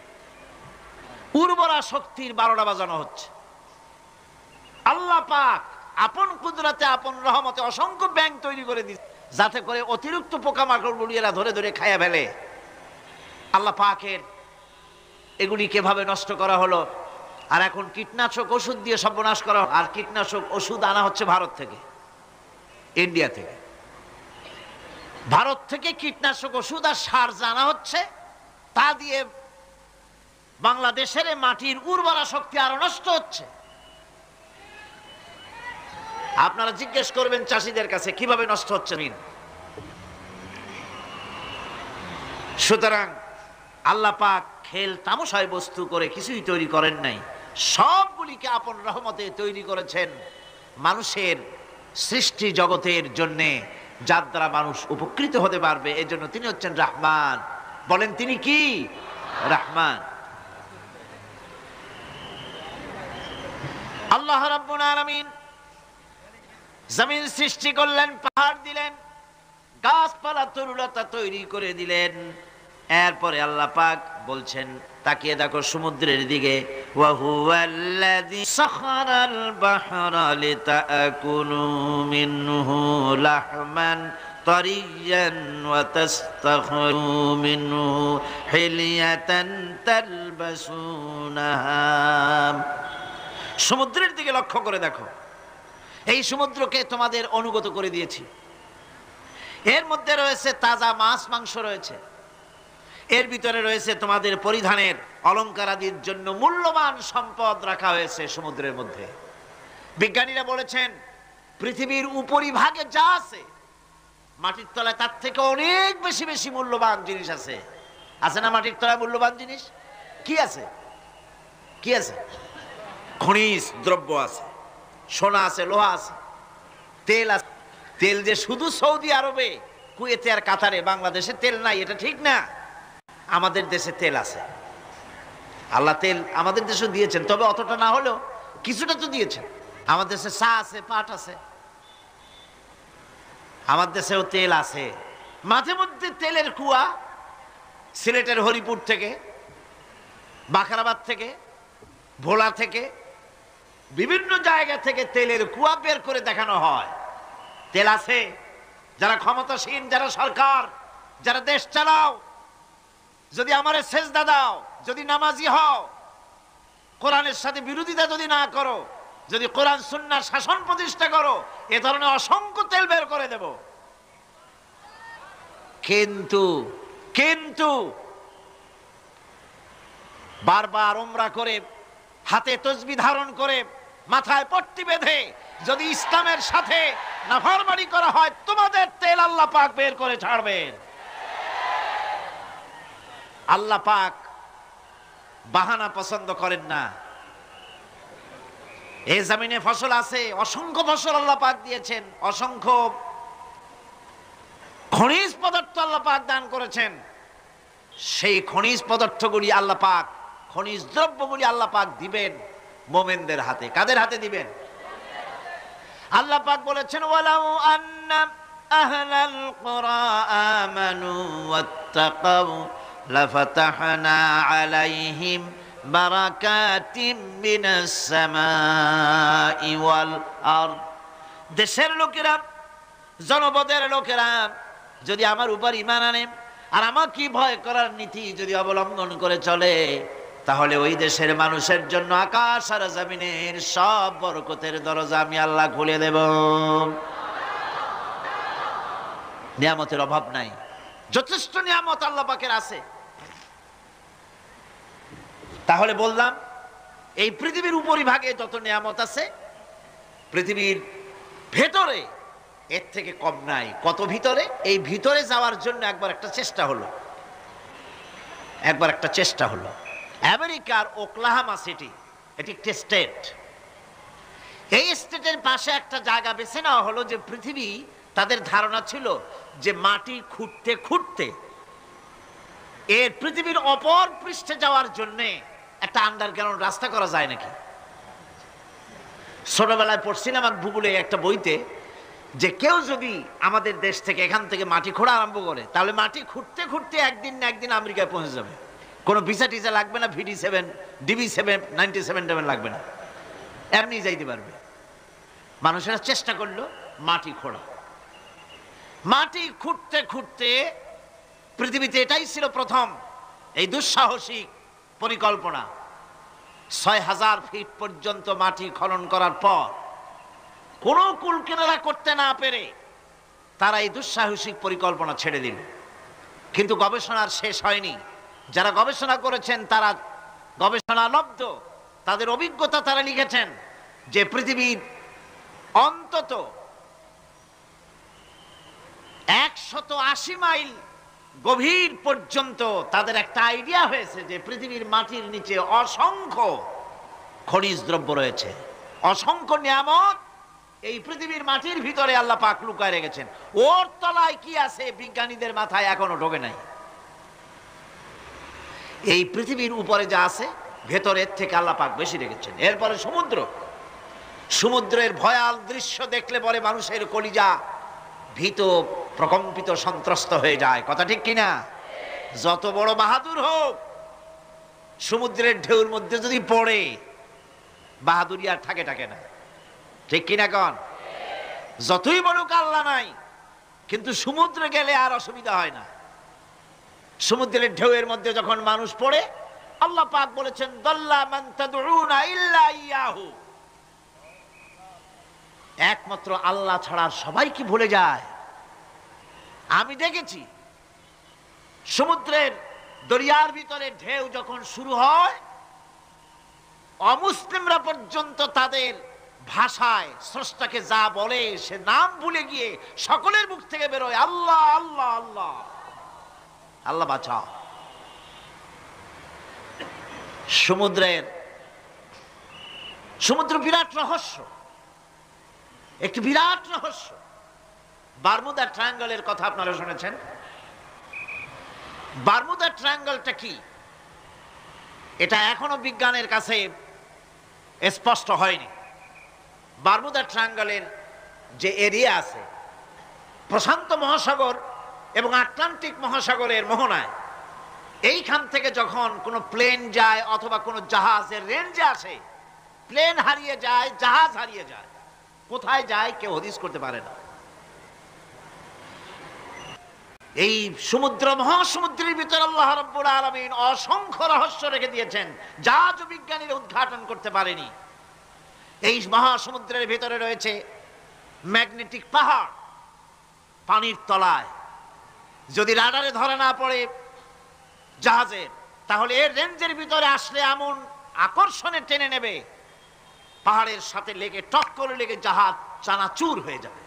উর্বরা শক্তির বারোটা বাজানো হচ্ছে। আল্লাহ পাক আপন কুদরতে, আপন রহমতে অসংখ্য ব্যাংক তৈরি করে দিচ্ছে, যাতে করে অতিরিক্ত পোকামাকড়গুলি এরা ধরে ধরে খাইয়া ফেলে। আল্লাহ পাকের এগুলি কিভাবে নষ্ট করা হলো। আর এখন কীটনাশক ওষুধ দিয়ে সর্বনাশ করা। আর কীটনাশক ওষুধ আনা হচ্ছে ভারত থেকে, ইন্ডিয়া থেকে। ভারত থেকে কীটনাশক ওষুধ আর সার জানা হচ্ছে, তা দিয়ে বাংলাদেশের মাটির উর্বরা শক্তি আরো নষ্ট হচ্ছে। আপনারা জিজ্ঞেস করবেন চাষীদের কাছে কিভাবে নষ্ট হচ্ছে। সুতরাং আল্লাহ পাক খেল তামাশায় বস্তু করে কিছুই তৈরি করেন নাই, সবগুলিকে আপন রহমতে তৈরি করেছেন মানুষের সৃষ্টি জগতের জন্যে, যার দ্বারা মানুষ উপকৃত হতে পারবে। এজন্য তিনি হচ্ছেন রহমান। বলেন তিনি কি? রহমান। আল্লাহ রাব্বুল আলামিন জমিন সৃষ্টি করলেন, পাহাড় দিলেন, গাছপালা তরুলতা তৈরি করে দিলেন। এরপরে আল্লাহ পাক বলছেন, তাকিয়ে দেখো সমুদ্রের দিকে, ওয়া হুয়াল্লাযী সাখারাল বাহরা লিতাকুলু মিনহু লাহমান তারিয়ান ওয়া তাস্তাখরু মিনহু হিলিয়াতান তালবাসুনাহা। সমুদ্রের দিকে লক্ষ্য করে দেখো, এই সমুদ্রকে তোমাদের অনুগত করে দিয়েছি। এর মধ্যে রয়েছে তাজা মাছ মাংস রয়েছে, এর ভিতরে রয়েছে তোমাদের পরিধানের অলংকার আদির জন্য মূল্যবান সম্পদ রাখা হয়েছে সমুদ্রের মধ্যে। বিজ্ঞানীরা বলেছেন পৃথিবীর উপরিভাগে যা আছে মাটির তলায় তার থেকে অনেক বেশি বেশি মূল্যবান জিনিস আছে। আছে না মাটির তলায় মূল্যবান জিনিস? কি আছে? কি আছে? খনিজ দ্রব্য আছে, সোনা আছে, লোহা আছে, তেল আছে। তেল যে শুধু সৌদি আরবে, কুয়েতে আর কাতারে, বাংলাদেশে তেল নাই এটা ঠিক না। আমাদের দেশে তেল আছে, আল্লাহ তেল আমাদের দেশে দিয়েছেন, তবে অতটা না হলেও কিছুটা তো দিয়েছেন। আমাদের দেশে চা আছে, পাট আছে, আমার দেশেও তেল আছে। মাঝে মধ্যে তেলের কুয়া সিলেটের হরিপুর থেকে, বাখরাবাদ থেকে, ভোলা থেকে, বিভিন্ন জায়গা থেকে তেলের কুয়া বের করে দেখানো হয়। তেল আছে। যারা ক্ষমতাসীন, যারা সরকার, যারা দেশ চালাও, যদি আমারে সেজদা দাও, যদি নামাজি হও, কোরআনের সাথে বিরোধিতা যদি না করো, যদি কোরআন সুন্নাহর শাসন প্রতিষ্ঠা করো, এ ধরনের অসংখ্য তেল বের করে দেব। কিন্তু কিন্তু বারবার উমরা করে, হাতে তসবিহ ধারণ করে, মাথায় পট্টি বেঁধে যদি ইসলামের সাথে নাফরমানি করা হয়, তোমাদের তেল আল্লাহ পাক বের করে ছাড়বেন। আল্লাহ পাক বাহানা পছন্দ করেন না। এই জমিনে ফসল আছে, অসংখ্য ফসল আল্লাহ পাক দিয়েছেন, অসংখ্য খনিজ পদার্থ আল্লাহ পাক দান করেছেন। সেই খনিজ পদার্থগুলি আল্লাহ পাক, খনিজ দ্রব্যগুলি আল্লাহ পাক দিবেন মোমেনদের হাতে। কাদের হাতে দিবেন? আল্লাহ পাক বলেছেন ওয়ালাউ আন্না আহলাল কুরা আমানু ওয়াত্তাকাউ লাফাতাহনা আলাইহিম বারাকাতিম মিনাস সামাই ওয়াল আরদ। দেশের লোকেরা, জনপদের লোকেরা যদি আমার উপর ঈমান আনে আর আমার কি ভয় করার নীতি যদি অবলম্বন করে চলে, তাহলে ওই দেশের মানুষের জন্য আকাশ আর জমিনের সব বরকতের দরজা আমি আল্লাহ খুলে দেব। নিয়ামতের অভাব নাই, যথেষ্ট নিয়ামত আল্লাহ পাকের আছে। তাহলে বললাম এই পৃথিবীর উপরিভাগে যত নিয়ামত আছে, পৃথিবীর ভেতরে এর থেকে কম নাই। কত ভিতরে? এই ভিতরে যাওয়ার জন্য একবার একটা চেষ্টা হলো, একবার একটা চেষ্টা হলো। আমেরিকার ওকলাহামা সিটি, এটি একটি স্টেট। এই স্টেটের পাশে একটা জায়গা বেছে নেওয়া হলো, যে পৃথিবী, তাদের ধারণা ছিল যে মাটি খুঁড়তে খুঁড়তে এর পৃথিবীর অপর পৃষ্ঠে যাওয়ার জন্য একটা আন্ডারগ্রাউন্ড রাস্তা করা যায় নাকি। ছোটবেলায় পড়ছিলাম এক ভূগোলে একটা বইতে, যে কেউ যদি আমাদের দেশ থেকে এখান থেকে মাটি খোঁড়া আরম্ভ করে, তাহলে মাটি খুঁড়তে খুঁড়তে একদিন না একদিন আমেরিকায় পৌঁছে যাবে। কোনো ভিসা টিসা লাগবে না, V D seven D B seven ninety seven seven লাগবে না, এমনি যাইতে পারবে। মানুষেরা চেষ্টা করলো মাটি খোঁড়া। মাটি খুঁড়তে খুঁড়তে পৃথিবীতে এটাই ছিল প্রথম এই দুঃসাহসিক পরিকল্পনা। ছয় হাজার ফিট পর্যন্ত মাটি খনন করার পর কোনো কুল কিনারা করতে না পেরে তারা এই দুঃসাহসিক পরিকল্পনা ছেড়ে দিল। কিন্তু গবেষণার শেষ হয়নি। যারা গবেষণা করেছেন তারা গবেষণালব্ধ, তাদের অভিজ্ঞতা তারা লিখেছেন যে পৃথিবীর অন্তত একশত আশি মাইল গভীর পর্যন্ত তাদের একটা আইডিয়া হয়েছে যে পৃথিবীর মাটির নিচে অসংখ্য খনিজ দ্রব্য রয়েছে, অসংখ্য নিয়ামত এই পৃথিবীর মাটির ভিতরে আল্লাহ পাক লুকায় রেখেছেন। ওর তলায় কি আছে বিজ্ঞানীদের মাথায় এখনো ঢোকে নাই। এই পৃথিবীর উপরে যা আছে ভেতরের থেকে আল্লাহ পাক বেশি রেখেছেন। এরপরে সমুদ্র, সমুদ্রের ভয়াল দৃশ্য দেখলে পরে মানুষের কলিজা ভীত, প্রকম্পিত, সন্ত্রস্ত হয়ে যায়। কথা ঠিক কিনা? যত বড় বাহাদুর হোক, সমুদ্রের ঢেউর মধ্যে যদি পড়ে, বাহাদুরি আর থাকে থাকে না। ঠিক কিনা কন? যতই বড় আল্লাহ নাই, কিন্তু সমুদ্রে গেলে আর অসুবিধা হয় না। সমুদ্রের ঢেউয়ের মধ্যে যখন মানুষ পড়ে, আল্লাহ পাক বলেছেন দাল্লা মান তাদউনা ইল্লা ইয়াহু, একমাত্র আল্লাহ ছাড়া সবাই কি ভুলে যায়? আমি দেখেছি সমুদ্রের দরিয়ার ভিতরে ঢেউ যখন শুরু হয়, অমুসলিমরা পর্যন্ত তাদের ভাষায় স্রষ্টাকে যা বলে সে নাম ভুলে গিয়ে সকলের মুখ থেকে বেরোয় আল্লাহ আল্লাহ আল্লাহ। আল্লাহ বাঁচাও। সমুদ্রের সমুদ্র বিরাট রহস্য, একটি বিরাট রহস্য। বারমুদা ট্রায়াঙ্গলের কথা আপনারা শুনেছেন। বারমুদা ট্রায়াঙ্গলটা কি, এটা এখনো বিজ্ঞানের কাছে স্পষ্ট হয়নি। বারমুদা ট্রায়াঙ্গলের যে এরিয়া আছে, প্রশান্ত মহাসাগর এবং আটলান্টিক মহাসাগরের মোহনায়, এইখান থেকে যখন কোনো প্লেন যায় অথবা কোনো জাহাজের রেঞ্জে আসে, প্লেন হারিয়ে যায়, জাহাজ হারিয়ে যায়, কোথায় যায় কেউ হদিস করতে পারে না। এই সমুদ্র মহাসমুদ্রের ভিতরে আল্লাহ রাব্বুল আলামিন অসংখ্য রহস্য রেখে দিয়েছেন, যা আজও বিজ্ঞানীরা উদ্ঘাটন করতে পারেনি। এই মহাসমুদ্রের ভিতরে রয়েছে ম্যাগনেটিক পাহাড় পানির তলায়। যদি রাডারে ধরা না পড়ে জাহাজের, তাহলে এর রেঞ্জের ভিতরে আসলে এমন আকর্ষণে টেনে নেবে, পাহাড়ের সাথে লেগে টক্করে লেগে জাহাজ চানাচুর হয়ে যাবে।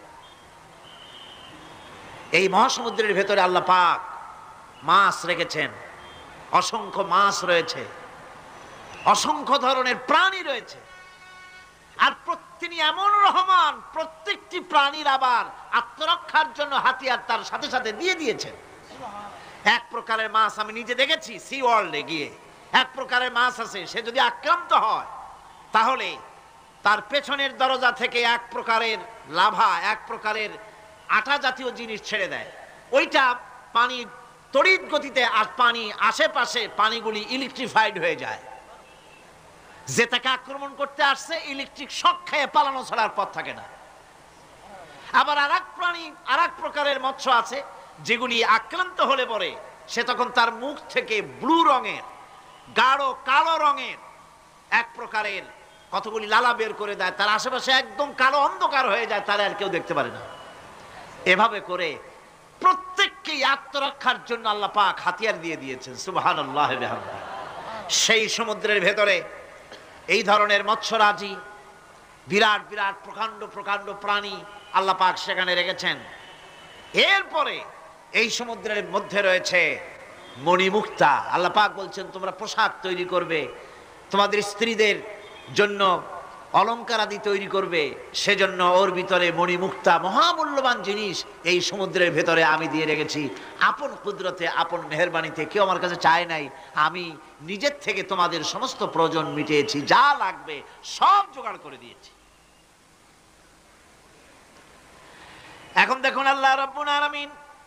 এই মহাসমুদ্রের ভেতরে আল্লাহ পাক মাছ রেখেছেন, অসংখ্য মাছ রয়েছে, অসংখ্য ধরনের প্রাণী রয়েছে। আর তিনি এমন রহমান, প্রত্যেকটি প্রাণীর আবার আত্মরক্ষার জন্য হাতিয়ার তার সাথে সাথে দিয়ে দিয়েছেন। এক প্রকারের মাছ আমি নিজে দেখেছি সি ওয়ার্ল্ডে গিয়ে, এক প্রকারের মাছ আছে, সে যদি আক্রান্ত হয় তাহলে তার পেছনের দরজা থেকে এক প্রকারের লাভা, এক প্রকারের আটা জাতীয় জিনিস ছেড়ে দেয়। ওইটা পানি তড়িৎ গতিতে, আর পানি আশেপাশে পানিগুলি ইলেকট্রিফাইড হয়ে যায়। যে তাকে আক্রমণ করতে আসছে ইলেকট্রিক শক খেয়ে পালানো ছাড়ার পথ থাকে না। আবার আর এক প্রাণী, আর এক প্রকারের মৎস্য আছে যেগুলি আক্রান্ত হলে পরে সে তখন তার মুখ থেকে ব্লু রঙের, গাঢ় কালো রঙের এক প্রকারের কতগুলি লালা বের করে দেয়, তার আশেপাশে একদম কালো অন্ধকার হয়ে যায়, তারা আর কেউ দেখতে পারে না। এভাবে করে প্রত্যেককেই আত্মরক্ষার জন্য আল্লাহ পাক হাতিয়ার দিয়ে দিয়েছেন। সুবহানাল্লাহ। সেই সমুদ্রের ভেতরে এই ধরনের মৎস্যরাজি, বিরাট বিরাট প্রকাণ্ড প্রকাণ্ড প্রাণী আল্লাহ পাক সেখানে রেখেছেন। এরপরে এই সমুদ্রের মধ্যে রয়েছে মণিমুক্তা। আল্লাহ পাক বলছেন তোমরা পোশাক তৈরি করবে, তোমাদের স্ত্রীদের জন্য অলংকার আদি তৈরি করবে, সেজন্য ওর ভিতরে মণিমুক্তা মহামূল্যবান জিনিস এই সমুদ্রের ভেতরে আমি দিয়ে রেখেছি। আপন কুদরতে, আপন মেহেরবানিতে, কেউ আমার কাছে চায় নাই, আমি নিজের থেকে তোমাদের সমস্ত প্রয়োজন মিটিয়েছি, যা লাগবে সব জোগাড় করে দিয়েছি। এখন দেখুন আল্লাহ রাব্বুল আলামিন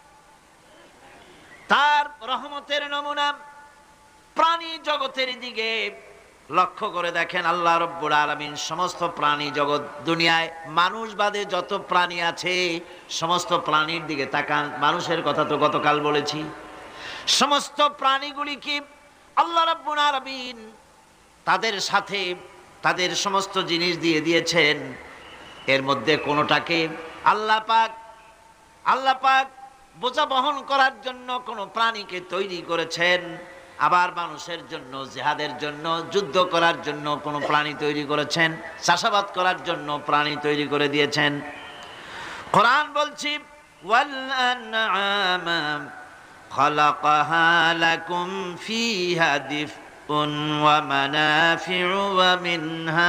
তার রহমতের নমুনা প্রাণী জগতের দিকে লক্ষ্য করে দেখেন। আল্লাহ রাব্বুল আলামিন সমস্ত প্রাণী জগৎ, দুনিয়ায় মানুষ বাদে যত প্রাণী আছে সমস্ত প্রাণীর দিকে তাকান। মানুষের কথা তো গতকাল বলেছি। সমস্ত প্রাণীগুলি কি আল্লাহ রাব্বুল আলামিন তাদের সাথে তাদের সমস্ত জিনিস দিয়ে দিয়েছেন। এর মধ্যে কোনোটাকে আল্লাহ পাক আল্লাহ পাক বোঝা বহন করার জন্য কোনো প্রাণীকে তৈরি করেছেন, আবার মানুষের জন্য, জিহাদের জন্য, যুদ্ধ করার জন্য কোনো প্রাণী তৈরি করেছেন, চাষাবাদ করার জন্য প্রাণী তৈরি করে দিয়েছেন। কোরআন বলছি ওয়াল আনআমা খালাকাহা লাকুম ফিহা দিফউন ওয়া মানাফিউ ওয়া মিনহা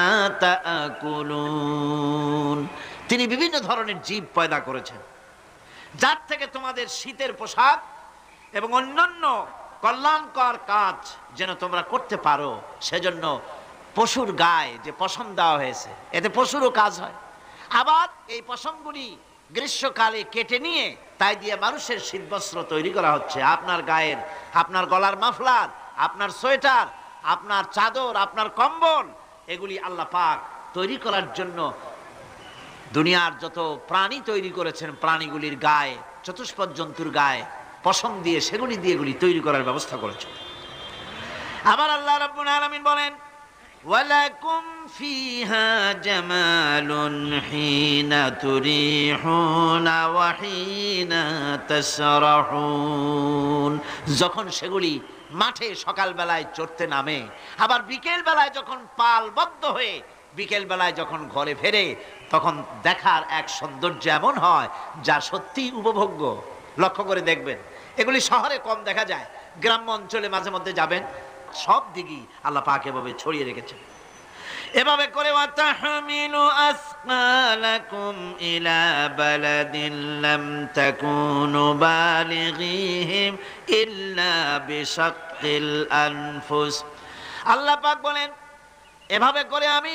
তাআকুলুন। তিনি বিভিন্ন ধরনের জীব পয়দা করেছেন, যার থেকে তোমাদের শীতের পোশাক এবং অন্যান্য কল্যাণকর কাজ যেন তোমরা করতে পারো, সেজন্য পশুর গায়ে যে পশম দেওয়া হয়েছে, এতে পশুরও কাজ হয়। আবার এই পশমগুলি গ্রীষ্মকালে কেটে নিয়ে তাই দিয়ে মানুষের শীতবস্ত্র তৈরি করা হচ্ছে। আপনার গায়ের, আপনার গলার মাফলার, আপনার সোয়েটার, আপনার চাদর, আপনার কম্বল, এগুলি আল্লাহ পাক তৈরি করার জন্য দুনিয়ার যত প্রাণী তৈরি করেছেন, প্রাণীগুলির গায়ে, চতুষ্পদ জন্তুর গায়ে পশম দিয়ে, সেগুলি দিয়ে এগুলি তৈরি করার ব্যবস্থা করেছে। আবার আল্লাহ রাব্বুল আলামিন বলেন ওয়ালাকুম ফিহা জামালুন হিনা তুরিহুনা ওয়া হিনা তাসরাহুন, যখন সেগুলি মাঠে সকাল বেলায় চড়তে নামে, আবার বিকেল বেলায় যখন পালবদ্ধ হয়ে বিকেল বেলায় যখন ঘরে ফেরে, তখন দেখার এক সৌন্দর্য এমন হয় যা সত্যি উপভোগ্য। লক্ষ্য করে দেখবেন, এগুলি শহরে কম দেখা যায়, গ্রাম্য অঞ্চলে মাঝে মধ্যে যাবেন, সব দিকই আল্লাহ পাক এভাবে ছড়িয়ে রেখেছেন। এভাবে করে ওয়াতাহমিলু আসকালাকুম ইলা বালাদিন লাম তাকুনু বালিগিহিম ইল্লা বিশাক্কিল আনফুস। আল্লাহ পাক বলেন, এভাবে করে আমি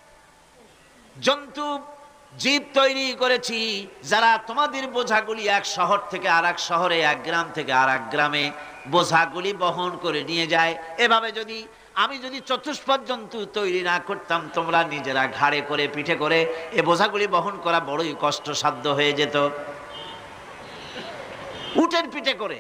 জন্তু জীব তৈরি করেছি যারা তোমাদের বোঝাগুলি এক শহর থেকে আর এক শহরে, এক গ্রাম থেকে আর এক গ্রামে বোঝাগুলি বহন করে নিয়ে যায়। এভাবে যদি আমি যদি চতুষ্পদ জন্তু তৈরি না করতাম, তোমরা নিজেরা ঘাড়ে করে পিঠে করে এ বোঝাগুলি বহন করা বড়ই কষ্টসাধ্য হয়ে যেত। উটের পিঠে করে,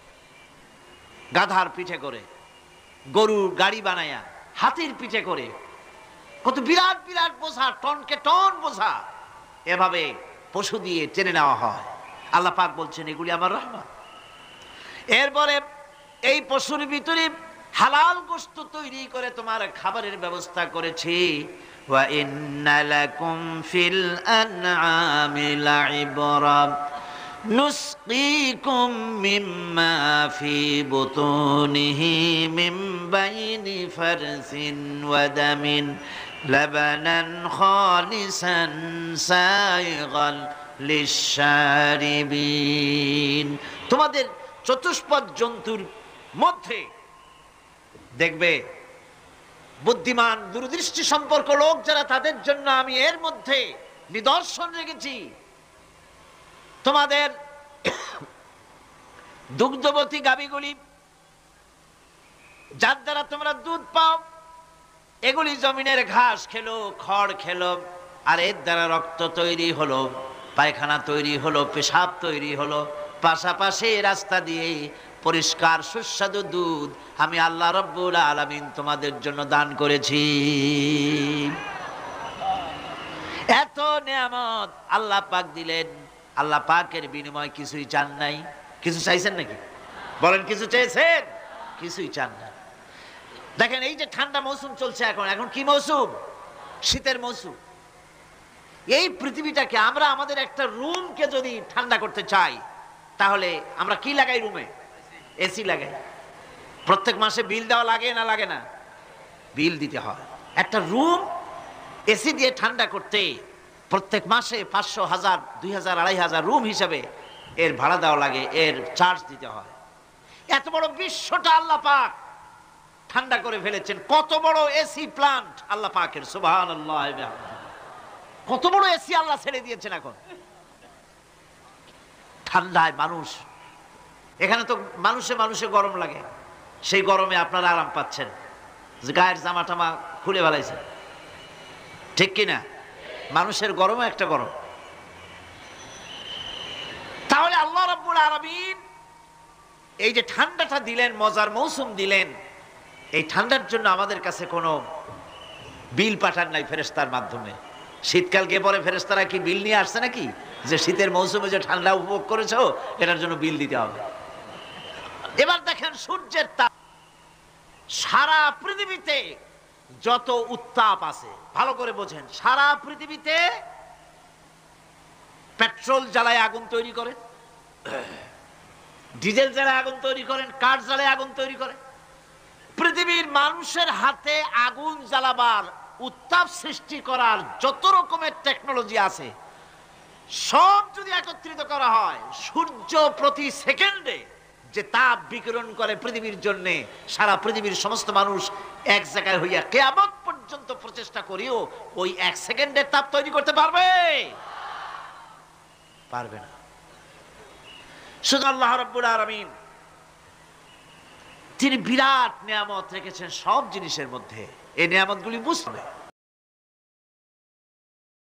গাধার পিঠে করে, গরুর গাড়ি বানায়া, হাতির পিঠে করে, কত বিরাট বিরাট বোঝা, টনকে টন বোঝা এভাবে পশু দিয়ে টেনে নেওয়া হয়। আল্লাহ পাক বলছেন এগুলি আমার রহমত। এরপরে এই পশুর ভিতরে হালাল গোশত তৈরি করে তোমার খাবারের ব্যবস্থা করেছি। ওয়া ইন্না লাকুম ফিল আনআমি লাইবরা নুসকিকুম মিম্মা ফি বুতুনিহি মিন বাইনি ফারসিন ওয়া দামিন লাবানান খালিসান সাইগাল লিশশারিবিন। তোমাদের চতুষ্পদ জন্তুর মধ্যে দেখবে বুদ্ধিমান দূরদৃষ্টি সম্পর্ক লোক যারা, তাদের জন্য আমি এর মধ্যে নিদর্শন রেখেছি। তোমাদের দুগ্ধবতী গাভীগুলি যার দ্বারা তোমরা দুধ পাও, এগুলি জমিনের ঘাস খেলো, খড় খেলো, আর এর দ্বারা রক্ত তৈরি হলো, পায়খানা তৈরি হলো, পেশাব তৈরি হলো, পাশাপাশি রাস্তা দিয়ে পরিষ্কার সুস্বাদু দুধ আমি আল্লাহ রাব্বুল আলামিন তোমাদের জন্য দান করেছি। এত নিয়ামত আল্লাহ পাক দিলেন, আল্লাহ পাকের বিনিময় কিছুই চান নাই। কিছু চাইছেন নাকি? বলেন, কিছু চেয়েছেন? কিছুই চান না। দেখেন, এই যে ঠান্ডা মৌসুম চলছে এখন, এখন কি মৌসুম? শীতের মৌসুম। এই পৃথিবীটাকে আমরা আমাদের একটা রুমকে যদি ঠান্ডা করতে চাই, তাহলে আমরা কি লাগাই? রুমে এসি লাগাই। প্রত্যেক মাসে বিল দেওয়া লাগে না লাগে না? বিল দিতে হয়। একটা রুম এসি দিয়ে ঠান্ডা করতে প্রত্যেক মাসে পাঁচশো, হাজার, দুই হাজার, আড়াই হাজার রুম হিসাবে এর ভাড়া দেওয়া লাগে, এর চার্জ দিতে হয়। এত বড় বিশ্বটা আল্লাহ পাক ঠান্ডা করে ফেলেছেন। কত বড় এসি প্লান্ট আল্লাহ পাকের, সুবহানাল্লাহ। কত বড় এসি আল্লাহ ছেড়ে দিয়েছেন এখন। ঠান্ডায় মানুষ, এখানে তো মানুষে মানুষে গরম লাগে, সেই গরমে আপনারা আরাম পাচ্ছেন, গায়ের জামা টামা খুলে ফেলাইছেন, ঠিক কিনা? মানুষের গরমও একটা গরম। তাহলে আল্লাহ রাব্বুল আলামিন এই যে ঠান্ডাটা দিলেন, মজার মৌসুম দিলেন, এই ঠান্ডার জন্য আমাদের কাছে কোনো বিল পাঠান নাই ফেরেশতার মাধ্যমে। শীতকাল গিয়ে পরে ফেরেশতারা কি বিল নিয়ে আসছে নাকি যে শীতের মৌসুমে যে ঠান্ডা উপভোগ করেছো এটার জন্য বিল দিতে হবে? এবার দেখেন সূর্যের তাপ, সারা পৃথিবীতে যত উত্তাপ আছে, ভালো করে বোঝেন, সারা পৃথিবীতে পেট্রোল জ্বালায় আগুন তৈরি করেন, ডিজেল জ্বালায় আগুন তৈরি করেন, কাঠ জ্বালায় আগুন তৈরি করেন। পৃথিবীর মানুষের হাতে আগুন জ্বালাবার, উত্তাপ সৃষ্টি করার যত রকমের টেকনোলজি আছে, সব যদি একত্রিত করা হয়, সূর্য প্রতি সেকেন্ডে যে তাপ বিকিরণ করে পৃথিবীর জন্য, সারা পৃথিবীর সমস্ত মানুষ এক জায়গায় হইয়া কিয়ামত পর্যন্ত প্রচেষ্টা করিও ওই এক সেকেন্ডের তাপ তৈরি করতে পারবে? পারবে না। শুধু আল্লাহ রাব্বুল আলামিন তিনি বিরাট নিয়ামত রেখেছেন সব জিনিসের মধ্যে। এই নিয়ামতগুলি বুঝতে হবে।